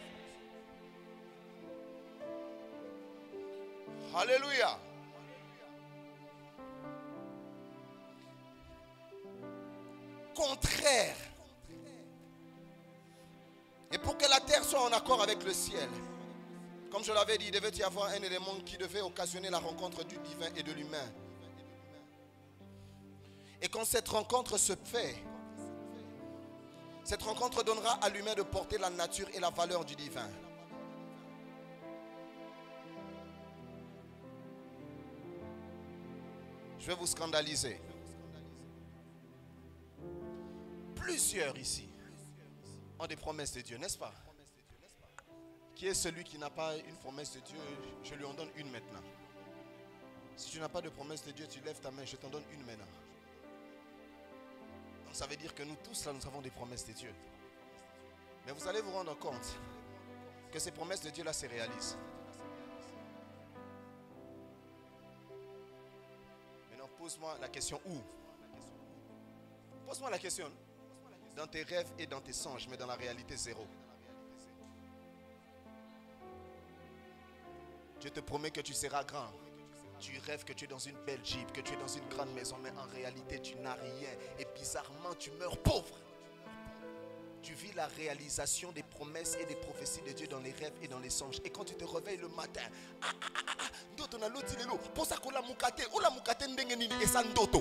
Alléluia. Contraire. Et pour que la terre soit en accord avec le ciel, comme je l'avais dit, il devait y avoir un élément qui devait occasionner la rencontre du divin et de l'humain. Et quand cette rencontre se fait, cette rencontre donnera à l'humain de porter la nature et la valeur du divin. Je vais vous scandaliser. Plusieurs ici ont des promesses de Dieu, n'est-ce pas? Qui est celui qui n'a pas une promesse de Dieu? Je lui en donne une maintenant. Si tu n'as pas de promesse de Dieu, tu lèves ta main, je t'en donne une maintenant. Donc ça veut dire que nous tous là, nous avons des promesses de Dieu. Mais vous allez vous rendre compte que ces promesses de Dieu là se réalisent. Maintenant, pose-moi la question où? Pose-moi la question. Dans tes rêves et dans tes songes, mais dans la réalité, zéro. Dieu te promet que tu seras grand. Tu rêves que tu es dans une belle Jeep, que tu es dans une grande maison, mais en réalité, tu n'as rien. Et bizarrement, tu meurs pauvre. Tu vis la réalisation des promesses et des prophéties de Dieu dans les rêves et dans les songes. Et quand tu te réveilles le matin, ah ah ah ah, ndoto na loti lelo, posa kola mukate, ola mukate ndenge nini esa ndoto.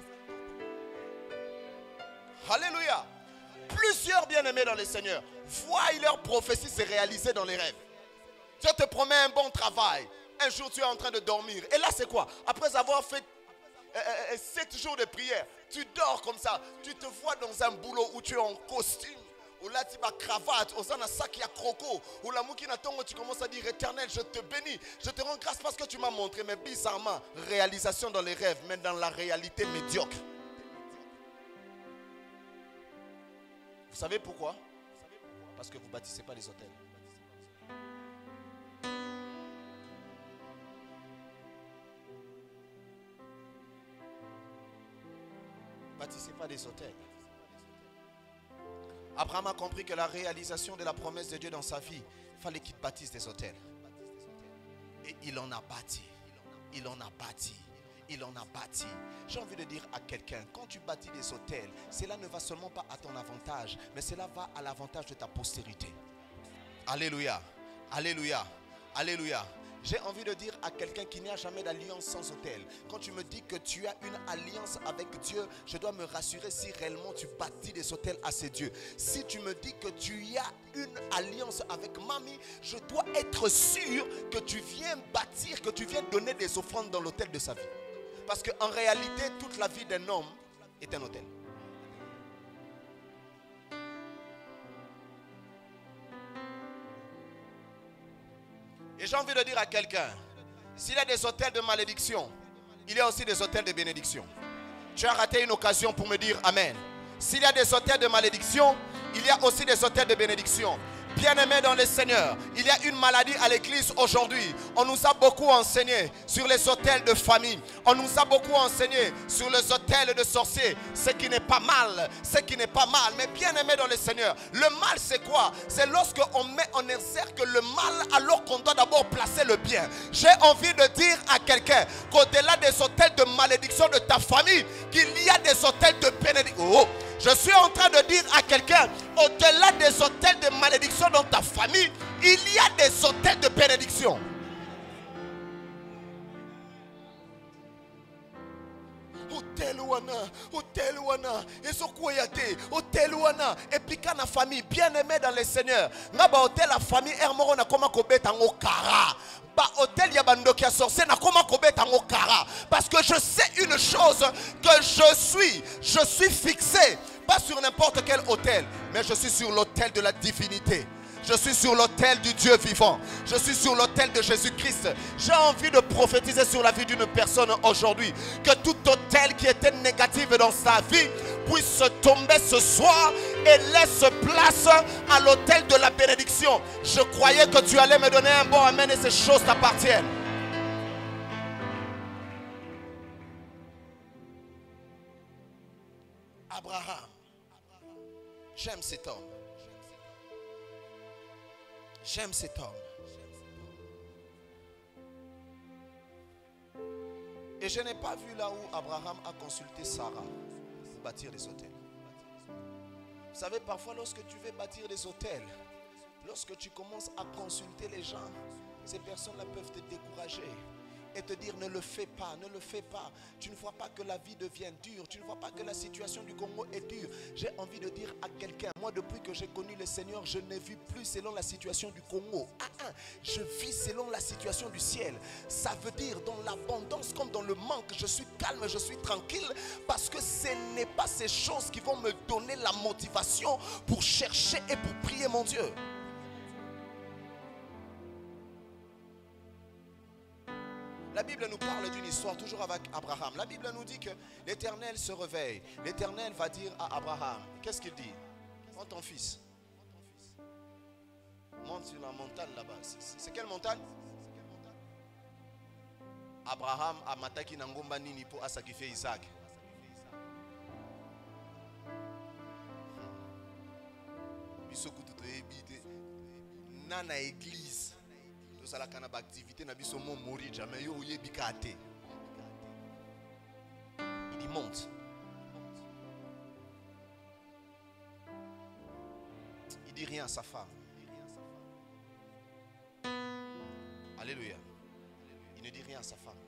Alléluia. Plusieurs bien-aimés dans le Seigneur voient leur prophétie se réaliser dans les rêves. Dieu te promet un bon travail. Un jour tu es en train de dormir. Et là c'est quoi? Après avoir fait euh, euh, sept jours de prière, tu dors comme ça. Tu te vois dans un boulot où tu es en costume. Où là tu vas cravate, où un sac à croco. Où la moukina tongo, tu commences à dire Éternel, je te bénis. Je te rends grâce parce que tu m'as montré. Mais bizarrement, réalisation dans les rêves, mais dans la réalité médiocre. Vous savez pourquoi? Parce que vous ne bâtissez pas les hôtels. Bâtissez pas des hôtels. Abraham a compris que la réalisation de la promesse de Dieu dans sa vie, il fallait qu'il bâtisse des hôtels. Et il en a bâti. Il en a bâti. Il en a bâti. J'ai envie de dire à quelqu'un, quand tu bâtis des hôtels, cela ne va seulement pas à ton avantage, mais cela va à l'avantage de ta postérité. Alléluia. Alléluia. Alléluia. J'ai envie de dire à quelqu'un qui n'y a jamais d'alliance sans autel. Quand tu me dis que tu as une alliance avec Dieu, je dois me rassurer si réellement tu bâtis des autels à ces dieux. Si tu me dis que tu as une alliance avec Mamie, je dois être sûr que tu viens bâtir, que tu viens donner des offrandes dans l'autel de sa vie. Parce qu'en réalité, toute la vie d'un homme est un autel. Et j'ai envie de dire à quelqu'un, s'il y a des hôtels de malédiction, il y a aussi des hôtels de bénédiction. Tu as raté une occasion pour me dire Amen. S'il y a des hôtels de malédiction, il y a aussi des hôtels de bénédiction. Bien-aimés dans le Seigneur, il y a une maladie à l'église aujourd'hui. On nous a beaucoup enseigné sur les hôtels de famille. On nous a beaucoup enseigné sur les hôtels de sorciers. Ce qui n'est pas mal, ce qui n'est pas mal. Mais bien-aimés dans le Seigneur, le mal c'est quoi? C'est lorsque on met en exergue le mal alors qu'on doit d'abord placer le bien. J'ai envie de dire à quelqu'un qu'au-delà des hôtels de malédiction de ta famille, qu'il y a des hôtels de bénédiction. Oh, je suis en train de dire à quelqu'un, au-delà des hôtels de malédiction dans ta famille, il y a des hôtels de bénédiction. Hôtel wana, hôtel wana, esokoyate, hôtel wana, et puis quand la famille bien aimée dans le Seigneur, ngaba hôtel la famille ermoro na koma kobeta ngokara. Ba hôtel ya bandoki a sorcier na koma kobeta ngokara. Parce que je sais une chose, que je suis, je suis fixé, pas sur n'importe quel hôtel, mais je suis sur l'hôtel de la divinité. Je suis sur l'autel du Dieu vivant. Je suis sur l'autel de Jésus-Christ. J'ai envie de prophétiser sur la vie d'une personne aujourd'hui. Que tout autel qui était négatif dans sa vie puisse tomber ce soir et laisse place à l'autel de la bénédiction. Je croyais que tu allais me donner un bon amen et ces choses t'appartiennent. Abraham. J'aime cet homme. J'aime cet homme. Et je n'ai pas vu là où Abraham a consulté Sarah pour bâtir des hôtels. Vous savez, parfois lorsque tu veux bâtir des hôtels, lorsque tu commences à consulter les gens, ces personnes-là peuvent te décourager et te dire ne le fais pas, ne le fais pas. Tu ne vois pas que la vie devient dure, tu ne vois pas que la situation du Congo est dure. J'ai envie de dire à quelqu'un, moi depuis que j'ai connu le Seigneur, je ne vis plus selon la situation du Congo. Ah, ah, je vis selon la situation du ciel. Ça veut dire dans l'abondance comme dans le manque, je suis calme, je suis tranquille, parce que ce n'est pas ces choses qui vont me donner la motivation pour chercher et pour prier mon Dieu. La Bible nous parle d'une histoire toujours avec Abraham. La Bible nous dit que l'Éternel se réveille. L'Éternel va dire à Abraham, qu'est-ce qu'il dit? Prends ton fils. Monte sur la montagne là-bas. C'est quelle montagne? Abraham a mataki na ngomba nini po asakife Isaac. Bisoku tuto ebite nana église. Tout la kana activité na biso mon mourir jamais yo yebika ate. Il monte. Il dit rien à sa femme. Alléluia. Il ne dit rien à sa femme.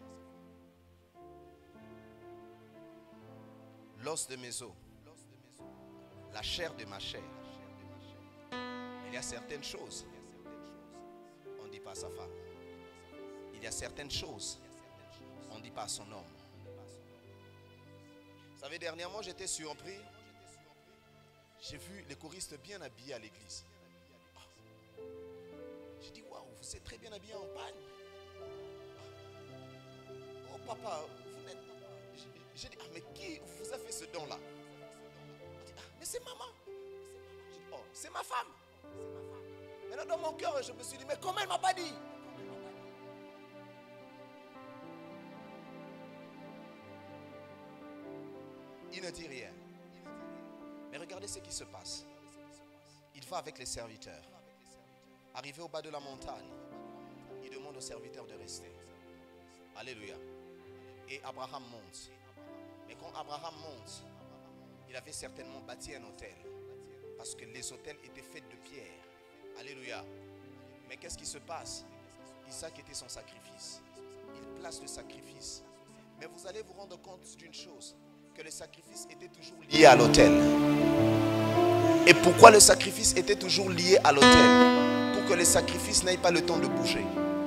L'os de mes os, la chair de ma chair. Il y a certaines choses, on ne dit pas à sa femme. Il y a certaines choses, on ne dit pas à son homme. Vous savez, dernièrement, j'étais surpris. J'ai vu les choristes bien habillés à l'église. Oh. J'ai dit, waouh, vous êtes très bien habillés en pagne. Oh papa, vous n'êtes pas. J'ai dit, ah mais qui vous a fait ce don-là? Ah, mais c'est maman. c'est ma femme. Maintenant dans mon cœur, je me suis dit, mais comment elle ne m'a pas dit? Il ne dit rien. Mais regardez ce qui se passe. Il va avec les serviteurs. Arrivé au bas de la montagne, il demande aux serviteurs de rester. Alléluia. Et Abraham monte. Mais quand Abraham monte, il avait certainement bâti un autel. Parce que les autels étaient faits de pierre. Alléluia. Mais qu'est-ce qui se passe? Isaac était son sacrifice. Il place le sacrifice. Mais vous allez vous rendre compte d'une chose, que le sacrifice était toujours lié à l'autel. Et pourquoi le sacrifice était toujours lié à l'autel? Pour que le sacrifice n'ait pas le temps de bouger.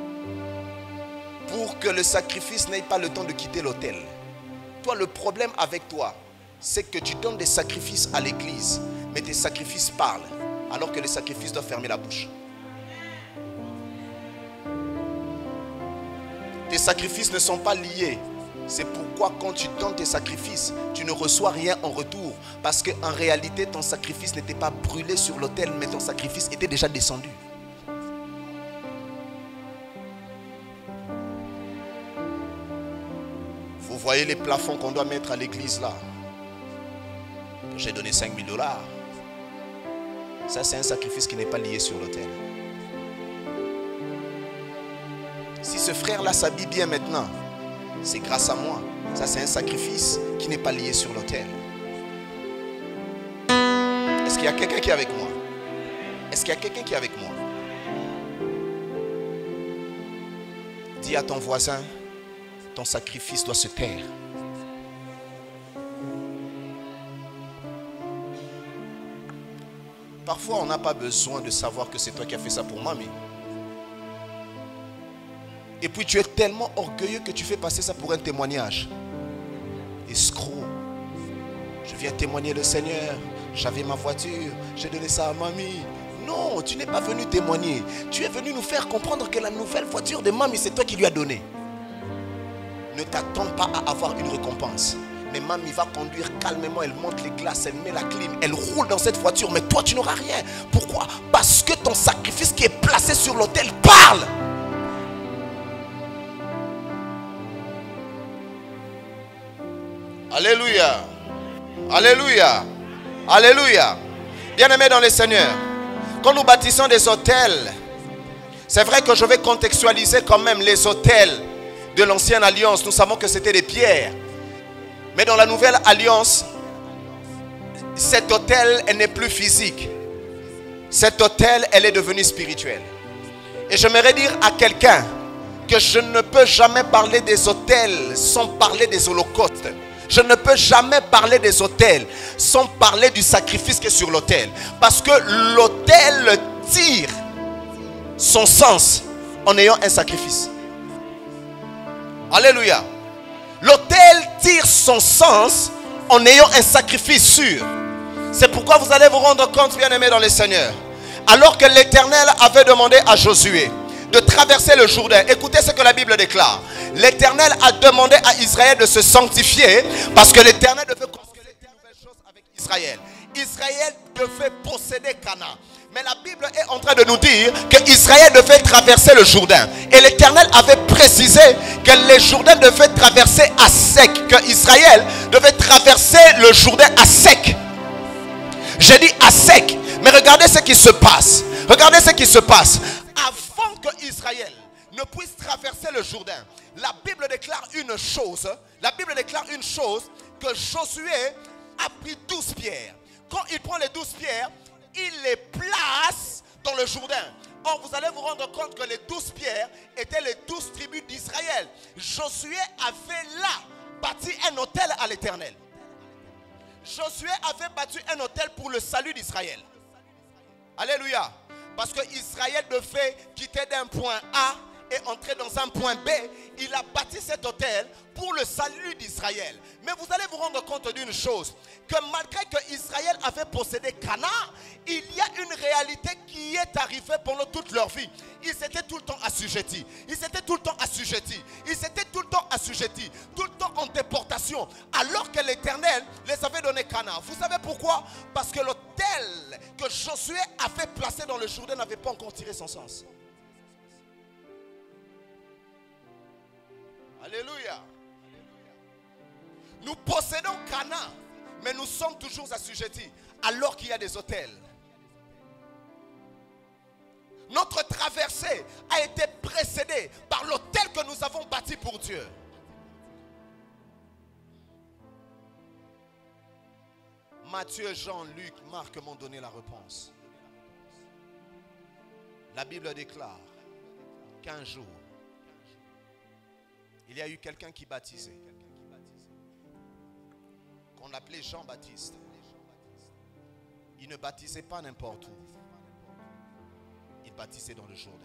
Pour que le sacrifice n'ait pas le temps de quitter l'autel. Toi, le problème avec toi, c'est que tu donnes des sacrifices à l'église, mais tes sacrifices parlent, alors que le sacrifice doit fermer la bouche. Tes sacrifices ne sont pas liés. C'est pourquoi quand tu donnes tes sacrifices, tu ne reçois rien en retour. Parce qu'en réalité, ton sacrifice n'était pas brûlé sur l'autel, mais ton sacrifice était déjà descendu. Vous voyez les plafonds qu'on doit mettre à l'église là. J'ai donné cinq mille dollars. Ça, c'est un sacrifice qui n'est pas lié sur l'autel. Si ce frère-là s'habille bien maintenant, c'est grâce à moi. Ça, c'est un sacrifice qui n'est pas lié sur l'autel. Est-ce qu'il y a quelqu'un qui est avec moi? Est-ce qu'il y a quelqu'un qui est avec moi? Dis à ton voisin, ton sacrifice doit se taire. Parfois, on n'a pas besoin de savoir que c'est toi qui as fait ça pour mamie. Et puis tu es tellement orgueilleux que tu fais passer ça pour un témoignage. Escroc. Je viens témoigner le Seigneur. J'avais ma voiture. J'ai donné ça à mamie. Non, tu n'es pas venu témoigner. Tu es venu nous faire comprendre que la nouvelle voiture de mamie, c'est toi qui lui as donné. Ne t'attends pas à avoir une récompense. Mais mamie va conduire calmement. Elle monte les glaces, elle met la clim. Elle roule dans cette voiture. Mais toi, tu n'auras rien. Pourquoi? Parce que ton sacrifice qui est placé sur l'autel parle. Alléluia. Alléluia. Alléluia. Bien-aimés dans le Seigneur, quand nous bâtissons des autels, c'est vrai que je vais contextualiser quand même les autels de l'ancienne alliance. Nous savons que c'était des pierres. Mais dans la nouvelle alliance, cet autel n'est plus physique. Cet autel, elle est devenue spirituelle. Et j'aimerais dire à quelqu'un que je ne peux jamais parler des autels sans parler des holocaustes. Je ne peux jamais parler des autels sans parler du sacrifice qui est sur l'autel. Parce que l'autel tire son sens en ayant un sacrifice. Alléluia. L'autel tire son sens en ayant un sacrifice sûr. C'est pourquoi vous allez vous rendre compte, bien-aimés dans le Seigneur. Alors que l'Éternel avait demandé à Josué de traverser le Jourdain. Écoutez ce que la Bible déclare. L'Éternel a demandé à Israël de se sanctifier parce que l'Éternel devait construire de nouvelles choses avec Israël. Israël devait posséder Canaan. Mais la Bible est en train de nous dire que Israël devait traverser le Jourdain. Et l'Éternel avait précisé que le Jourdain devait traverser à sec. Que Israël devait traverser le Jourdain à sec. J'ai dit à sec. Mais regardez ce qui se passe. Regardez ce qui se passe. Avant que Israël ne puisse traverser le Jourdain, la Bible déclare une chose. La Bible déclare une chose, que Josué a pris douze pierres. Quand il prend les douze pierres, il les place dans le Jourdain. Or, vous allez vous rendre compte que les douze pierres étaient les douze tribus d'Israël. Josué avait là bâti un autel à l'Éternel. Josué avait bâti un autel pour le salut d'Israël. Alléluia. Parce que Israël devait quitter d'un point A est entré dans un point B, il a bâti cet autel pour le salut d'Israël. Mais vous allez vous rendre compte d'une chose, que malgré que Israël avait possédé Canaan, il y a une réalité qui est arrivée pendant toute leur vie. Ils étaient tout le temps assujettis. Ils étaient tout le temps assujettis. Ils étaient tout le temps assujettis. Tout le temps en déportation. Alors que l'Éternel les avait donné Canaan. Vous savez pourquoi? Parce que l'autel que Josué avait placé dans le Jourdain n'avait pas encore tiré son sens. Alléluia. Nous possédons Canaan, mais nous sommes toujours assujettis alors qu'il y a des autels. Notre traversée a été précédée par l'autel que nous avons bâti pour Dieu. Matthieu, Jean, Luc, Marc m'ont donné la réponse. La Bible déclare qu'un jour, il y a eu quelqu'un qui baptisait, qu'on appelait Jean-Baptiste. Il ne baptisait pas n'importe où. Il baptisait dans le Jourdain.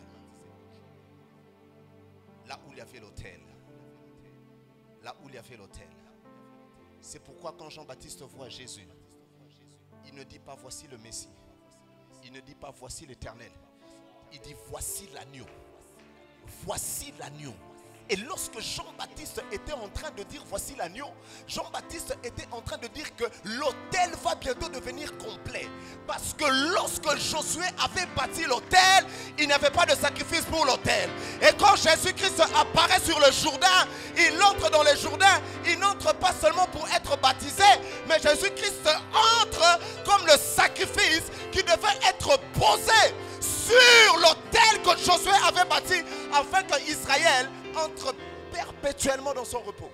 Là où il y avait l'autel. Là où il y avait l'autel. C'est pourquoi quand Jean-Baptiste voit Jésus, il ne dit pas voici le Messie. Il ne dit pas voici l'Éternel. Il dit voici l'agneau. Voici l'agneau. Et lorsque Jean-Baptiste était en train de dire voici l'agneau, Jean-Baptiste était en train de dire que l'autel va bientôt devenir complet. Parce que lorsque Josué avait bâti l'autel, il n'y avait pas de sacrifice pour l'autel. Et quand Jésus-Christ apparaît sur le Jourdain, il entre dans le Jourdain, il n'entre pas seulement pour être baptisé, mais Jésus-Christ entre comme le sacrifice qui devait être posé sur l'autel que Josué avait bâti afin qu'Israël entre perpétuellement dans son repos.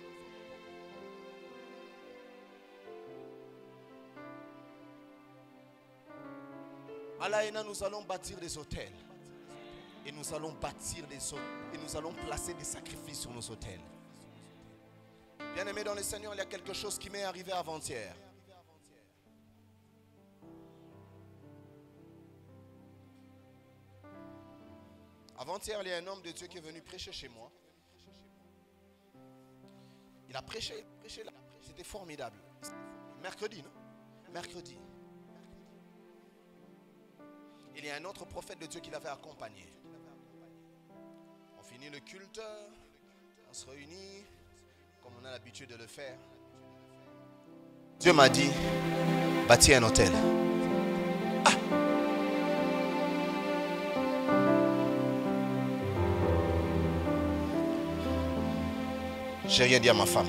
À l'Aéna, nous allons bâtir des autels. Et nous allons bâtir des et nous allons placer des sacrifices sur nos autels. Bien-aimé dans le Seigneur, il y a quelque chose qui m'est arrivé avant-hier. Avant-hier, il y a un homme de Dieu qui est venu prêcher chez moi. Il a prêché, prêché là. C'était formidable. Mercredi, non? Mercredi. Il y a un autre prophète de Dieu qui l'avait accompagné. On finit le culte, on se réunit, comme on a l'habitude de le faire. Dieu m'a dit, bâtis un hôtel. Ah! J'ai rien dit à ma femme.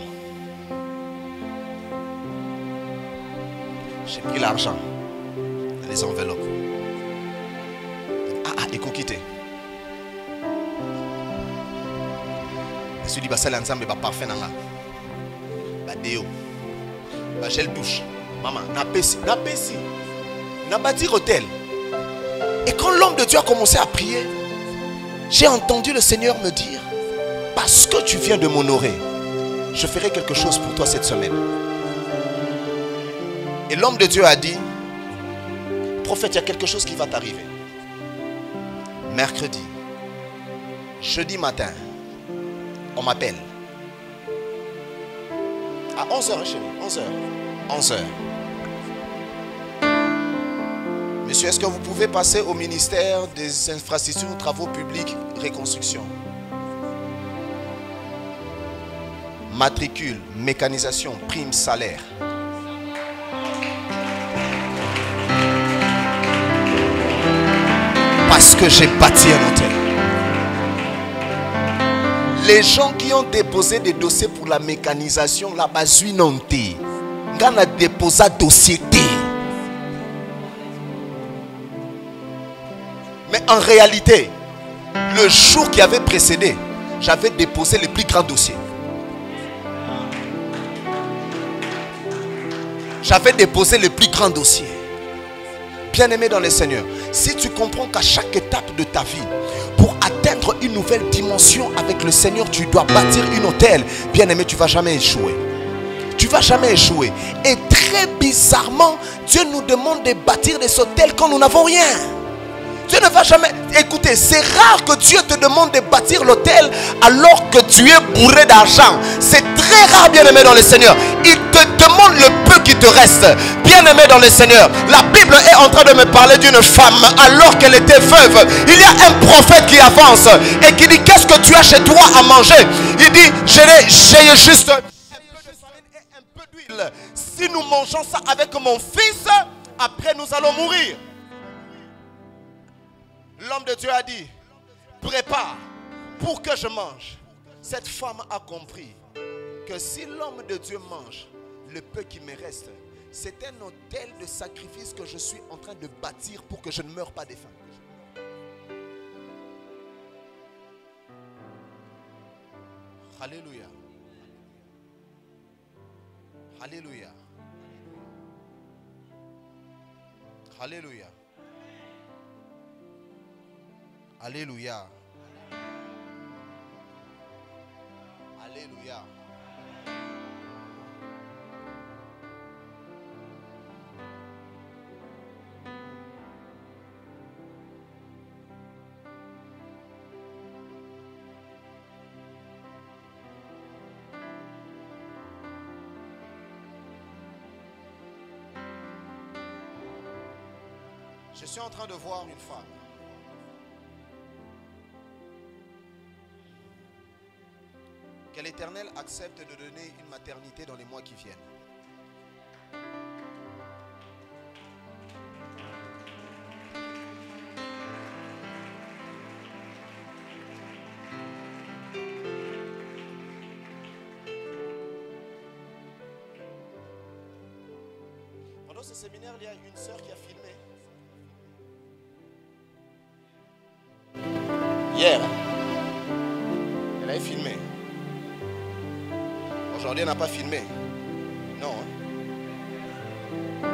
J'ai pris l'argent dans les enveloppes. Ah ah, écoute, quittez. Je suis dit, bah, c'est l'ensemble, bah, parfait, nanga. Bah, déo. Bah, j'ai le douche. Maman, n'a pas ici, n'a pas ici. N'a pas dit hôtel. Et quand l'homme de Dieu a commencé à prier, j'ai entendu le Seigneur me dire, parce que tu viens de m'honorer, je ferai quelque chose pour toi cette semaine. Et l'homme de Dieu a dit, prophète, il y a quelque chose qui va t'arriver. Mercredi, jeudi matin, on m'appelle. À onze heures, chérie, onze heures. onze heures. Monsieur, est-ce que vous pouvez passer au ministère des infrastructures, travaux publics, reconstruction? Matricule, mécanisation, prime, salaire. Parce que j'ai bâti un hôtel. Les gens qui ont déposé des dossiers pour la mécanisation, la base unité, on a déposé dossier. Mais en réalité, le jour qui avait précédé, j'avais déposé les plus grands dossiers. J'avais déposé le plus grand dossier. Bien-aimé dans le Seigneur, si tu comprends qu'à chaque étape de ta vie, pour atteindre une nouvelle dimension avec le Seigneur, tu dois bâtir une hôtel, bien-aimé, tu ne vas jamais échouer. Tu ne vas jamais échouer. Et très bizarrement, Dieu nous demande de bâtir des hôtels quand nous n'avons rien. Dieu ne va jamais... Écoutez, c'est rare que Dieu te demande de bâtir l'autel alors que tu es bourré d'argent. C'est très rare, bien-aimé dans le Seigneur. Il te demande le peu qui te reste. Bien-aimé dans le Seigneur, la Bible est en train de me parler d'une femme alors qu'elle était veuve. Il y a un prophète qui avance et qui dit, qu'est-ce que tu as chez toi à manger? Il dit, j'ai juste un peu de farine et un peu d'huile. Si nous mangeons ça avec mon fils, après nous allons mourir. L'homme de Dieu a dit, prépare pour que je mange. Cette femme a compris que si l'homme de Dieu mange le peu qui me reste, c'est un autel de sacrifice que je suis en train de bâtir pour que je ne meure pas de faim. Alléluia. Alléluia. Alléluia. Alléluia. Alléluia. Je suis en train de voir une femme. Que l'Éternel accepte de donner une maternité dans les mois qui viennent. Pendant ce séminaire, il y a une sœur qui a filmé. Hier, elle avait filmé. Aujourd'hui, elle n'a pas filmé. Non. Hein?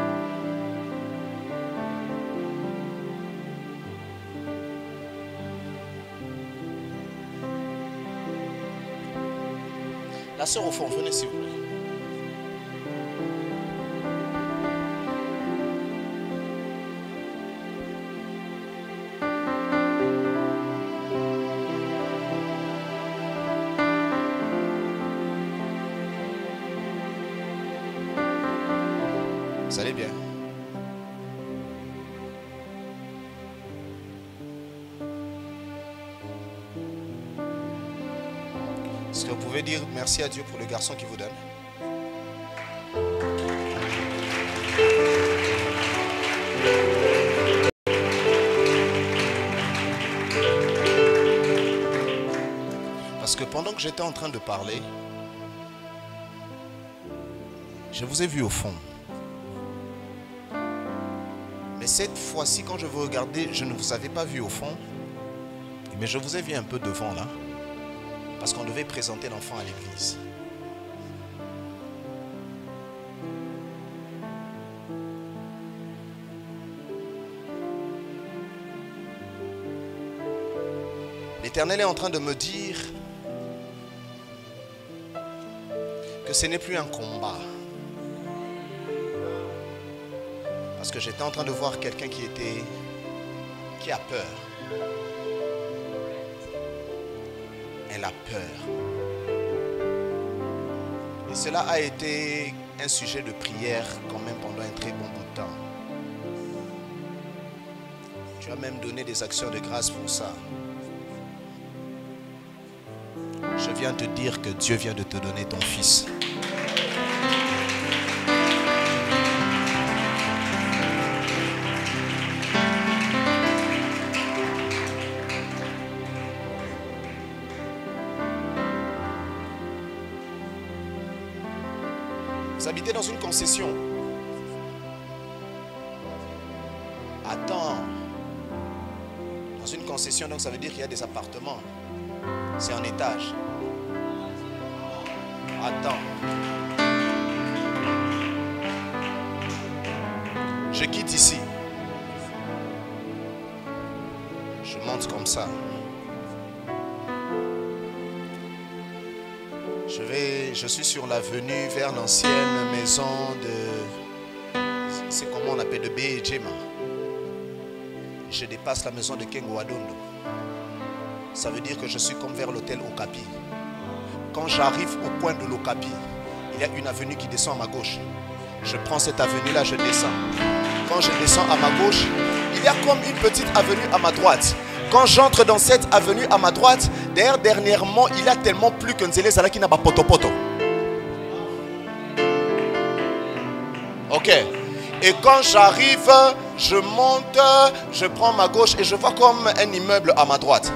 La sœur au fond, venez s'il vous plaît. Vous allez bien? Est-ce que vous pouvez dire merci à Dieu pour le garçon qui vous donne? Parce que pendant que j'étais en train de parler, je vous ai vu au fond. Mais cette fois-ci, quand je vous regardais, je ne vous avais pas vu au fond. Mais je vous ai vu un peu devant là. Parce qu'on devait présenter l'enfant à l'église. L'Éternel est en train de me dire que ce n'est plus un combat. Parce que j'étais en train de voir quelqu'un qui était, qui a peur. Elle a peur. Et cela a été un sujet de prière quand même pendant un très bon bout de temps. Tu as même donné des actions de grâce pour ça. Je viens te dire que Dieu vient de te donner ton fils. Vous habitez dans une concession. Attends. Dans une concession, donc ça veut dire qu'il y a des appartements. C'est en étage. Attends. Je quitte ici. Je monte comme ça. Je vais, je suis sur l'avenue vers l'ancienne maison de, c'est comment on appelle, de B et Jema. je dépasse la maison de Kengo Adondo, ça veut dire que je suis comme vers l'hôtel Okapi. Quand j'arrive au coin de l'Okapi, il y a une avenue qui descend à ma gauche. Je prends cette avenue-là, je descends. Quand je descends à ma gauche, il y a comme une petite avenue à ma droite. Quand j'entre dans cette avenue à ma droite, d'ailleurs, dernièrement, il y a tellement plus que Nzele Zala qui n'a pas poto poto. Ok. Et quand j'arrive, je monte, je prends ma gauche et je vois comme un immeuble à ma droite.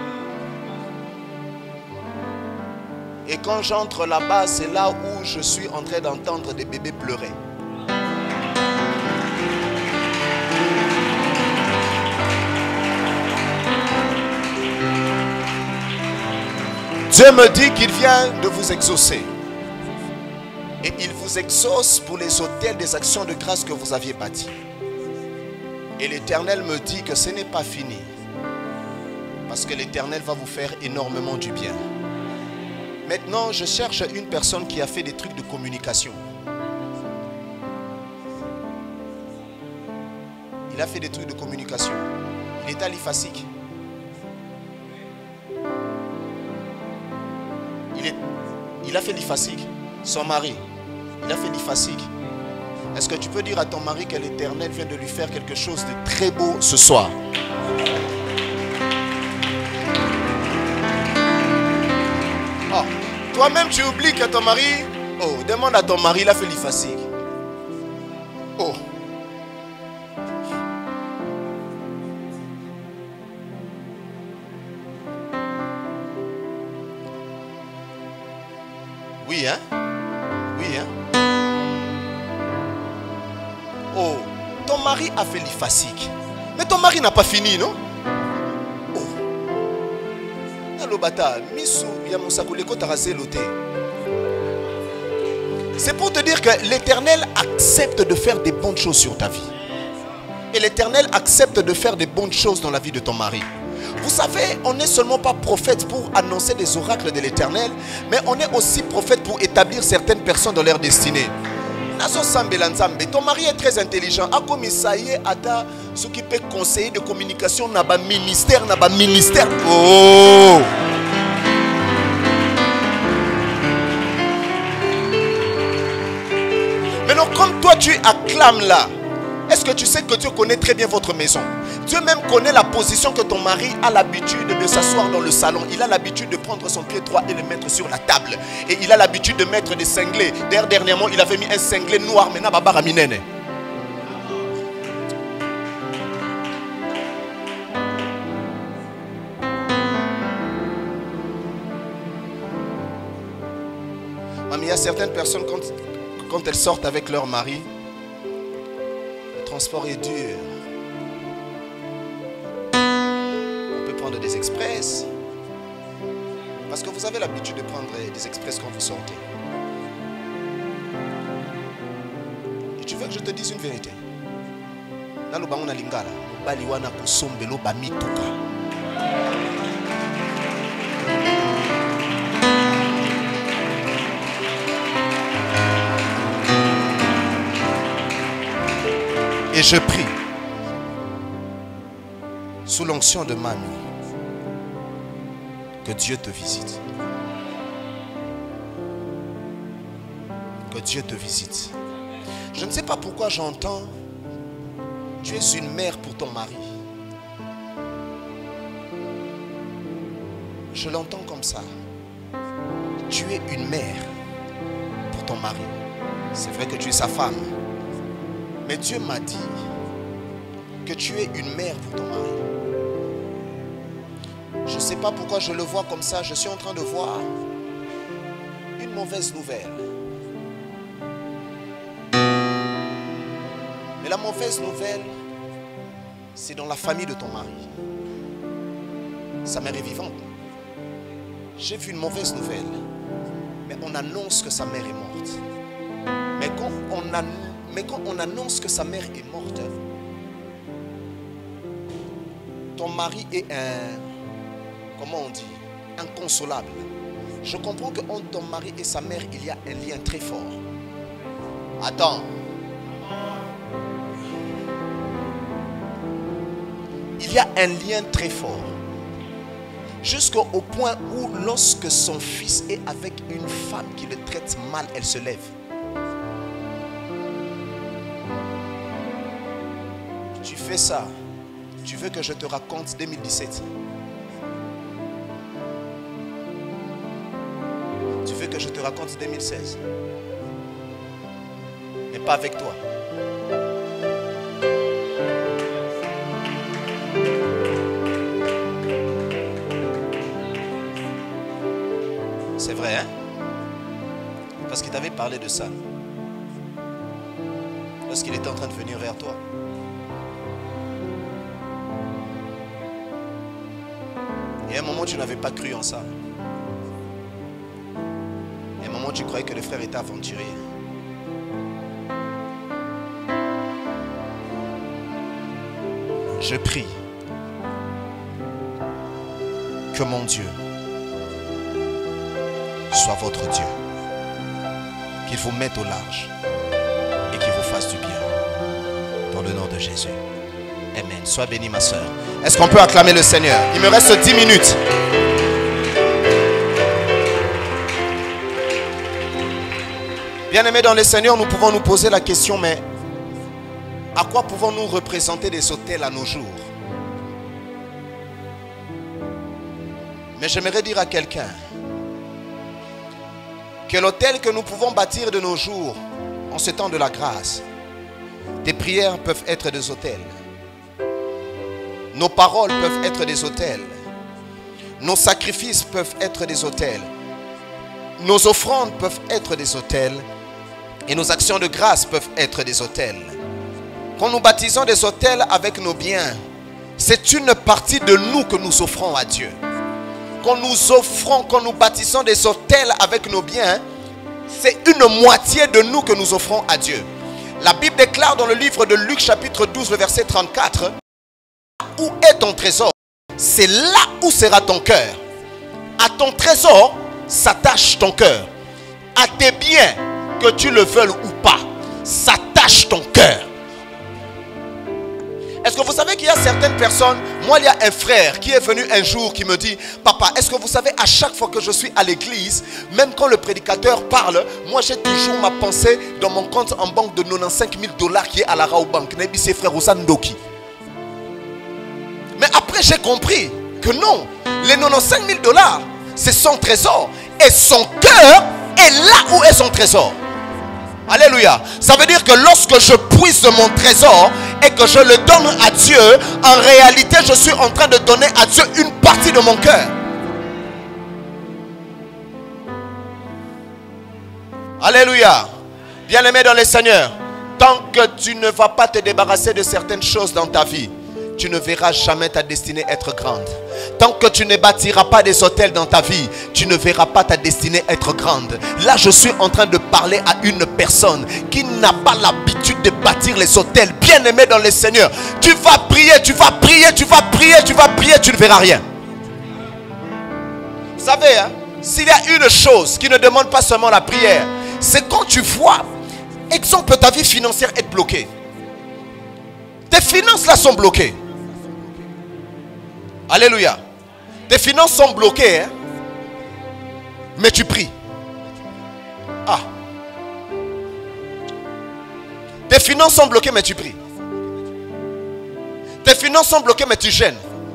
Et quand j'entre là-bas, c'est là où je suis en train d'entendre des bébés pleurer. Dieu me dit qu'il vient de vous exaucer. Et il vous exauce pour les hôtels des actions de grâce que vous aviez bâtis. Et l'Éternel me dit que ce n'est pas fini. Parce que l'Éternel va vous faire énormément du bien. Maintenant, je cherche une personne qui a fait des trucs de communication. Il a fait des trucs de communication. Il est à l'IFASIC. Il, est, il a fait l'IFASIC. Son mari, il a fait l'IFASIC. Est-ce que tu peux dire à ton mari que l'Éternel vient de lui faire quelque chose de très beau ce soir? Oh, toi-même tu oublies que ton mari... Oh, demande à ton mari, il a fait l'IFASIC. Oh. Oui, hein? Oui, hein? Oh, ton mari a fait l'IFASIC. Mais ton mari n'a pas fini, non? Oh. C'est pour te dire que l'Éternel accepte de faire des bonnes choses sur ta vie. Et l'Éternel accepte de faire des bonnes choses dans la vie de ton mari. Vous savez, on n'est seulement pas prophète pour annoncer les oracles de l'Éternel, mais on est aussi prophète pour établir certaines personnes dans leur destinée. Ton mari est très intelligent. Ce qui peut conseiller de communication n'a pas ministère, n'a pas ministère. Oh! Maintenant, comme toi tu acclames là, est-ce que tu sais que Dieu connaît très bien votre maison? Dieu même connaît la position que ton mari a l'habitude de s'asseoir dans le salon. Il a l'habitude de prendre son pied droit et le mettre sur la table. Et il a l'habitude de mettre des cinglés. D'ailleurs, dernièrement, il avait mis un cinglé noir. Maintenant, Baba Minene. Mais il y a certaines personnes, quand, quand elles sortent avec leur mari, le transport est dur. Prendre des express parce que vous avez l'habitude de prendre des express quand vous sortez. Et tu veux que je te dise une vérité? Et je prie sous l'onction de Mamie que Dieu te visite. Que Dieu te visite. Je ne sais pas pourquoi j'entends tu es une mère pour ton mari. Je l'entends comme ça. Tu es une mère pour ton mari. C'est vrai que tu es sa femme. Mais Dieu m'a dit que tu es une mère pour ton mari. Je ne sais pas pourquoi je le vois comme ça. Je suis en train de voir une mauvaise nouvelle. Mais la mauvaise nouvelle, c'est dans la famille de ton mari. Sa mère est vivante. J'ai vu une mauvaise nouvelle. Mais on annonce que sa mère est morte. Mais quand on, an... Mais quand on annonce que sa mère est morte, ton mari est un... Comment on dit? Inconsolable. Je comprends qu'entre ton mari et sa mère, il y a un lien très fort. Attends. Il y a un lien très fort. Jusqu'au point où lorsque son fils est avec une femme qui le traite mal, elle se lève. Tu fais ça. Tu veux que je te raconte deux mille dix-sept? Tu veux que je te raconte deux mille seize? Mais pas avec toi. C'est vrai, hein? Parce qu'il t'avait parlé de ça lorsqu'il était en train de venir vers toi. Et à un moment, tu n'avais pas cru en ça. Et à un moment, tu croyais que le frère était aventurier. Je prie que mon Dieu soit votre Dieu, qu'il vous mette au large et qu'il vous fasse du bien dans le nom de Jésus. Amen. Sois béni, ma soeur. Est-ce qu'on peut acclamer le Seigneur? Il me reste dix minutes. Bien-aimés dans le Seigneur, nous pouvons nous poser la question, mais à quoi pouvons-nous représenter des autels à nos jours? Mais j'aimerais dire à quelqu'un que l'autel que nous pouvons bâtir de nos jours, en ce temps de la grâce, tes prières peuvent être des autels. Nos paroles peuvent être des autels. Nos sacrifices peuvent être des autels. Nos offrandes peuvent être des autels. Et nos actions de grâce peuvent être des autels. Quand nous baptisons des autels avec nos biens, c'est une partie de nous que nous offrons à Dieu. Quand nous offrons, quand nous bâtissons des autels avec nos biens, c'est une moitié de nous que nous offrons à Dieu. La Bible déclare dans le livre de Luc chapitre douze, le verset trente-quatre, où est ton trésor, c'est là où sera ton cœur. À ton trésor s'attache ton cœur. À tes biens, que tu le veuilles ou pas, s'attache ton cœur. Est-ce que vous savez qu'il y a certaines personnes, moi il y a un frère qui est venu un jour qui me dit, papa, est-ce que vous savez, à chaque fois que je suis à l'église, même quand le prédicateur parle, moi j'ai toujours ma pensée dans mon compte en banque de quatre-vingt-quinze mille dollars qui est à la Raobank. C'est frère Osandoki. Mais après j'ai compris que non, les quatre-vingt-quinze mille dollars, c'est son trésor. Et son cœur est là où est son trésor. Alléluia. Ça veut dire que lorsque je puise de mon trésor et que je le donne à Dieu, en réalité je suis en train de donner à Dieu une partie de mon cœur. Alléluia. Bien-aimé dans le Seigneur, tant que tu ne vas pas te débarrasser de certaines choses dans ta vie, tu ne verras jamais ta destinée être grande. Tant que tu ne bâtiras pas des autels dans ta vie, tu ne verras pas ta destinée être grande. Là, je suis en train de parler à une personne qui n'a pas l'habitude de bâtir les autels. Bien-aimé dans le Seigneur, tu vas prier, tu vas prier, tu vas prier, tu vas prier, tu ne verras rien. Vous savez, hein, s'il y a une chose qui ne demande pas seulement la prière, c'est quand tu vois, exemple, ta vie financière être bloquée. Tes finances là sont bloquées. Alléluia. Tes finances sont bloquées, hein? Mais tu pries. Ah. Tes finances sont bloquées, mais tu pries. Tes finances sont bloquées, mais tu gênes.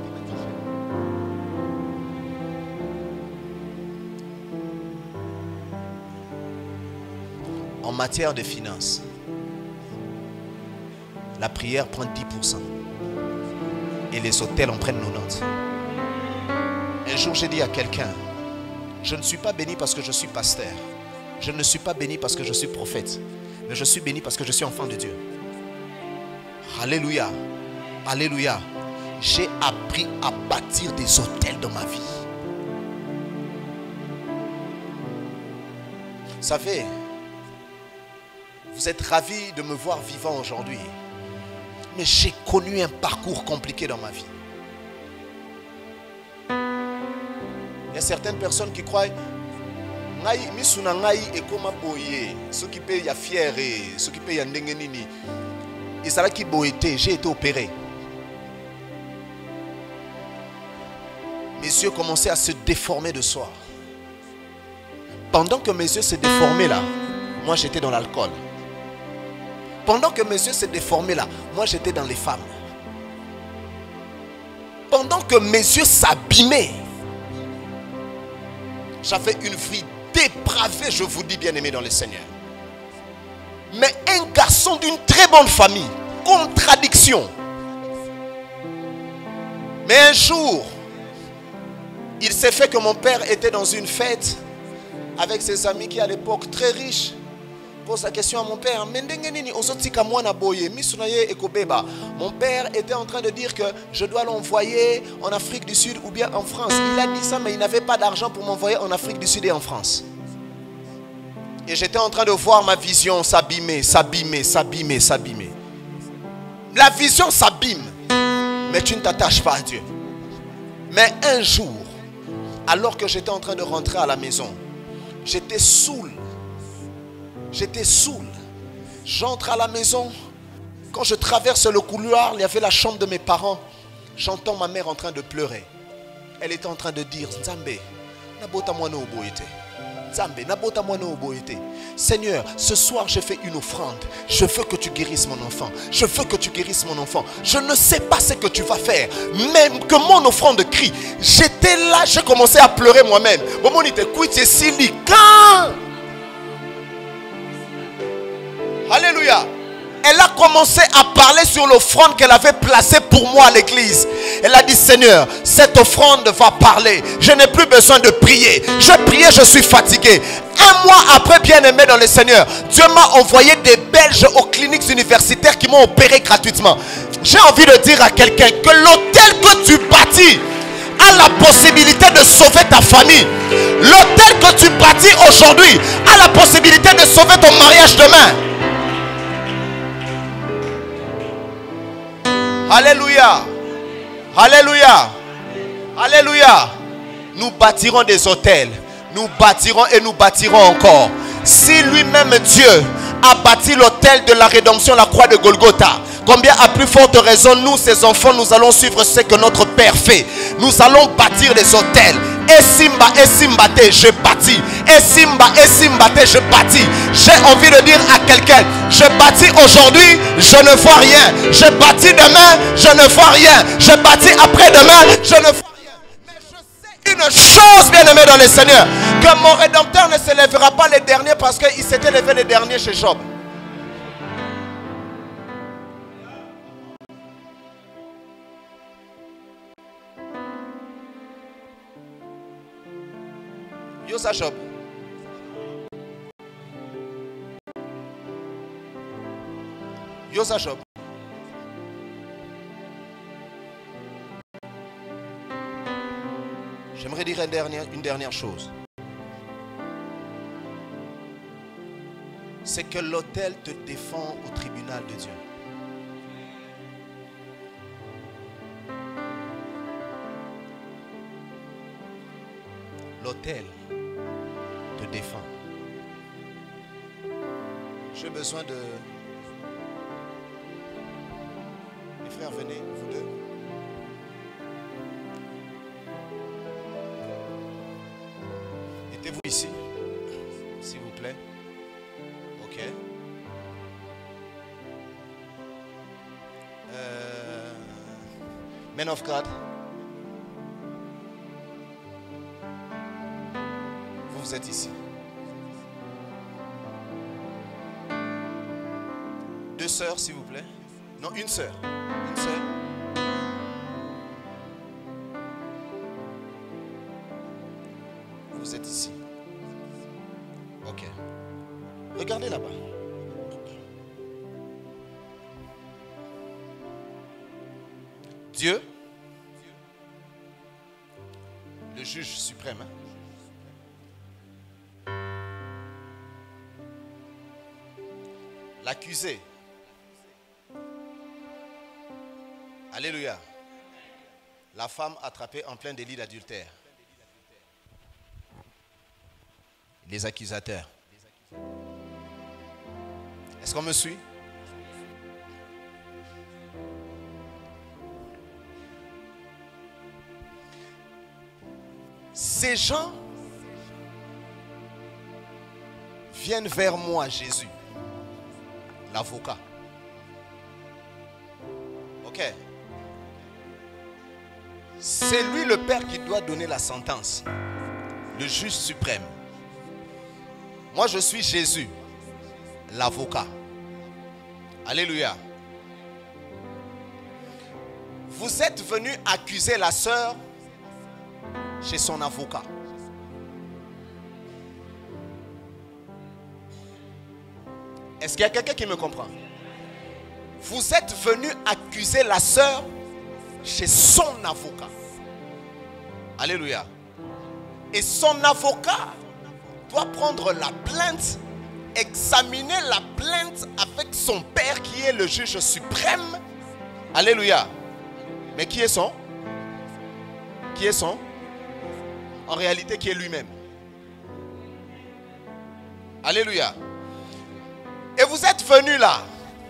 En matière de finances, la prière prend dix pour cent. Et les autels en prennent quatre-vingt-dix. Un jour, j'ai dit à quelqu'un, je ne suis pas béni parce que je suis pasteur. Je ne suis pas béni parce que je suis prophète. Mais je suis béni parce que je suis enfant de Dieu. Alléluia. Alléluia. J'ai appris à bâtir des autels dans ma vie. Vous savez, vous êtes ravis de me voir vivant aujourd'hui. Mais j'ai connu un parcours compliqué dans ma vie. Il y a certaines personnes qui croient ceux qui payent ya fier et ceux qui payent ya ndengenini. Et ça là qui boité, j'ai été opéré. mes yeux commençaient à se déformer de soir. Pendant que mes yeux se déformaient là, moi j'étais dans l'alcool. Pendant que mes yeux se déformaient là, moi j'étais dans les femmes. Pendant que mes yeux s'abîmaient, j'avais une vie dépravée, je vous dis bien aimé dans le Seigneur. Mais un garçon d'une très bonne famille, contradiction. Mais un jour, il s'est fait que mon père était dans une fête avec ses amis qui à l'époque très riches. Pose la question à mon père. Mon père était en train de dire que je dois l'envoyer en Afrique du Sud ou bien en France. Il a dit ça, mais il n'avait pas d'argent pour m'envoyer en Afrique du Sud et en France. Et j'étais en train de voir ma vision s'abîmer, s'abîmer, s'abîmer, s'abîmer. La vision s'abîme, mais tu ne t'attaches pas à Dieu. Mais un jour, alors que j'étais en train de rentrer à la maison, j'étais saoul. J'étais saoul. J'entre à la maison. Quand je traverse le couloir, il y avait la chambre de mes parents. J'entends ma mère en train de pleurer. Elle était en train de dire, Nzambe, nabota mwana oboyete. Nzambe, nabota mwana oboyete. Seigneur, ce soir je fais une offrande. Je veux que tu guérisses mon enfant. Je veux que tu guérisses mon enfant. Je ne sais pas ce que tu vas faire. Même que mon offrande crie. J'étais là, j'ai commencé à pleurer moi-même. Alléluia. Elle a commencé à parler sur l'offrande qu'elle avait placée pour moi à l'église. Elle a dit, Seigneur, cette offrande va parler. Je n'ai plus besoin de prier. Je priais, je suis fatigué. Un mois après, bien aimé dans le Seigneur, Dieu m'a envoyé des Belges aux cliniques universitaires qui m'ont opéré gratuitement. J'ai envie de dire à quelqu'un que l'hôtel que tu bâtis a la possibilité de sauver ta famille. L'hôtel que tu bâtis aujourd'hui a la possibilité de sauver ton mariage demain. Alléluia. Alléluia. Alléluia. Nous bâtirons des hôtels. Nous bâtirons et nous bâtirons encore. Si lui-même Dieu a bâti l'hôtel de la rédemption, la croix de Golgotha, combien à plus forte raison, nous, ses enfants, nous allons suivre ce que notre Père fait. Nous allons bâtir des hôtels. Et Simba, et Simbate, je bâtis. Et Simba, et Simbate, je bâtis. J'ai envie de dire à quelqu'un, je bâtis aujourd'hui, je ne vois rien. Je bâtis demain, je ne vois rien. Je bâtis après-demain, je ne vois rien. Mais je sais une chose, bien-aimé dans le Seigneur, que mon Rédempteur ne se lèvera pas les derniers parce qu'il s'était levé les derniers chez Job. Yosa Job. Yosa Job. J'aimerais dire une dernière, une dernière chose. C'est que l'autel te défend au tribunal de Dieu. L'autel te défend. J'ai besoin de... Les frères, venez, vous deux. Mettez-vous ici, s'il vous plaît. Ok. Euh... Men of God. Vous êtes ici. Deux sœurs, s'il vous plaît. Non, une sœur. Une sœur. Vous êtes ici. Ok. Regardez là-bas. Dieu, le juge suprême, hein? L'accusé. Alléluia. La femme attrapée en plein délit d'adultère. Les accusateurs. Est-ce qu'on me suit? Ces gens viennent vers moi, Jésus, l'avocat. Ok. C'est lui le Père qui doit donner la sentence, le juge suprême. Moi, je suis Jésus, l'avocat. Alléluia. Vous êtes venu accuser la sœur chez son avocat. Est-ce qu'il y a quelqu'un qui me comprend? Vous êtes venu accuser la sœur chez son avocat. Alléluia. Et son avocat doit prendre la plainte, examiner la plainte avec son père qui est le juge suprême. Alléluia. Mais qui est son? Qui est son? En réalité, qui est lui-même. Alléluia. Et vous êtes venus là.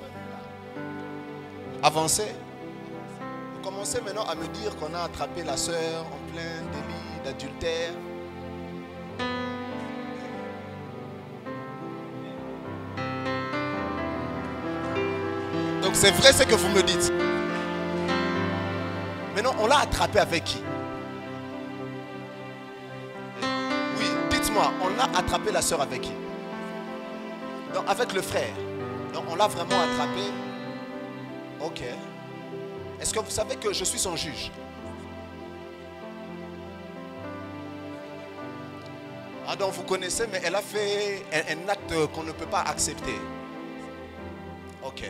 Avancez. Vous commencez maintenant à me dire qu'on a attrapé la sœur en plein délit d'adultère. Donc c'est vrai ce que vous me dites. Maintenant, on l'a attrapé avec qui? Oui, dites-moi, on l'a attrapé la sœur avec qui? Donc avec le frère. Donc on l'a vraiment attrapé. Ok. Est-ce que vous savez que je suis son juge? Ah donc vous connaissez, mais elle a fait un, un acte qu'on ne peut pas accepter. Ok.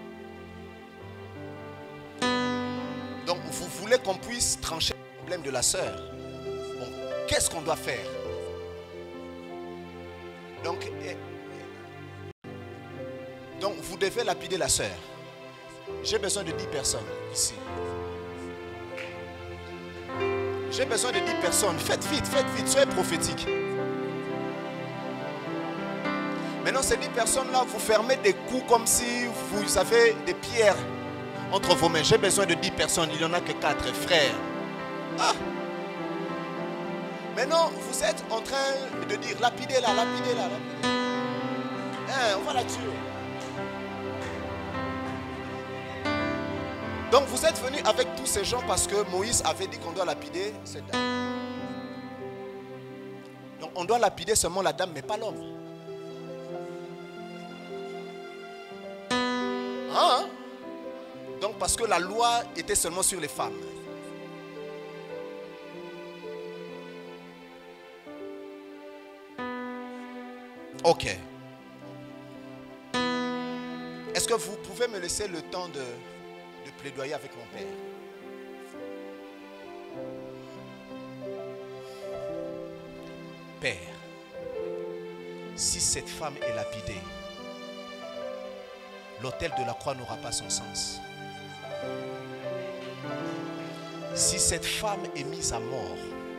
Donc vous voulez qu'on puisse trancher le problème de la sœur. Bon, qu'est-ce qu'on doit faire? Donc, eh, donc vous devez lapider la sœur. J'ai besoin de dix personnes ici. J'ai besoin de dix personnes. Faites vite, faites vite, soyez prophétique. Maintenant, ces dix personnes-là, vous fermez des coups comme si vous avez des pierres entre vos mains. J'ai besoin de dix personnes. Il n'y en a que quatre, frères. Ah. Maintenant, vous êtes en train de dire lapidez-la, lapidez-la, lapidez-la. Hein, on va la tuer. Donc vous êtes venus avec tous ces gens parce que Moïse avait dit qu'on doit lapider cette dame. Donc on doit lapider seulement la dame, mais pas l'homme. Hein? Donc parce que la loi était seulement sur les femmes. Ok. Est-ce que vous pouvez me laisser le temps de... de plaidoyer avec mon père? Père, si cette femme est lapidée, l'autel de la croix n'aura pas son sens. Si cette femme est mise à mort,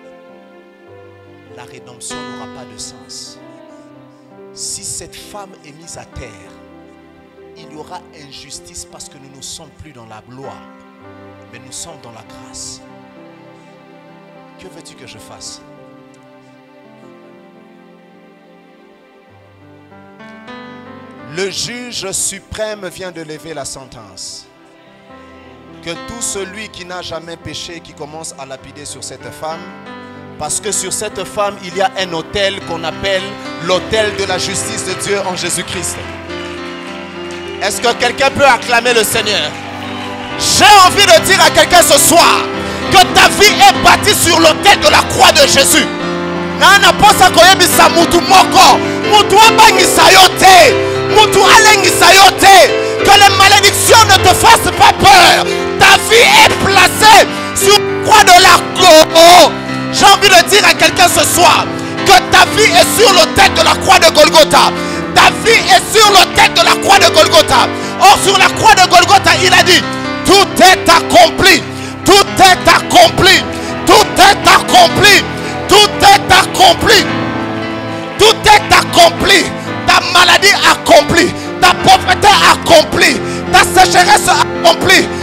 la rédemption n'aura pas de sens. Si cette femme est mise à terre, il y aura injustice parce que nous ne sommes plus dans la loi, mais nous sommes dans la grâce. Que veux-tu que je fasse? Le juge suprême vient de lever la sentence. Que tout celui qui n'a jamais péché, qui commence à lapider sur cette femme, parce que sur cette femme, il y a un autel qu'on appelle l'autel de la justice de Dieu en Jésus-Christ. Est-ce que quelqu'un peut acclamer le Seigneur? J'ai envie de dire à quelqu'un ce soir que ta vie est bâtie sur l'autel de la croix de Jésus. Que les malédictions ne te fassent pas peur. Ta vie est placée sur la croix de la croix. J'ai envie de dire à quelqu'un ce soir que ta vie est sur l'autel de la croix de Golgotha. Ta vie est sur l'autel de la croix de Golgotha. Or sur la croix de Golgotha, il a dit: tout est accompli. Tout est accompli. Tout est accompli. Tout est accompli. Tout est accompli. Ta maladie accomplie. Ta pauvreté accomplie. Ta sécheresse accomplie.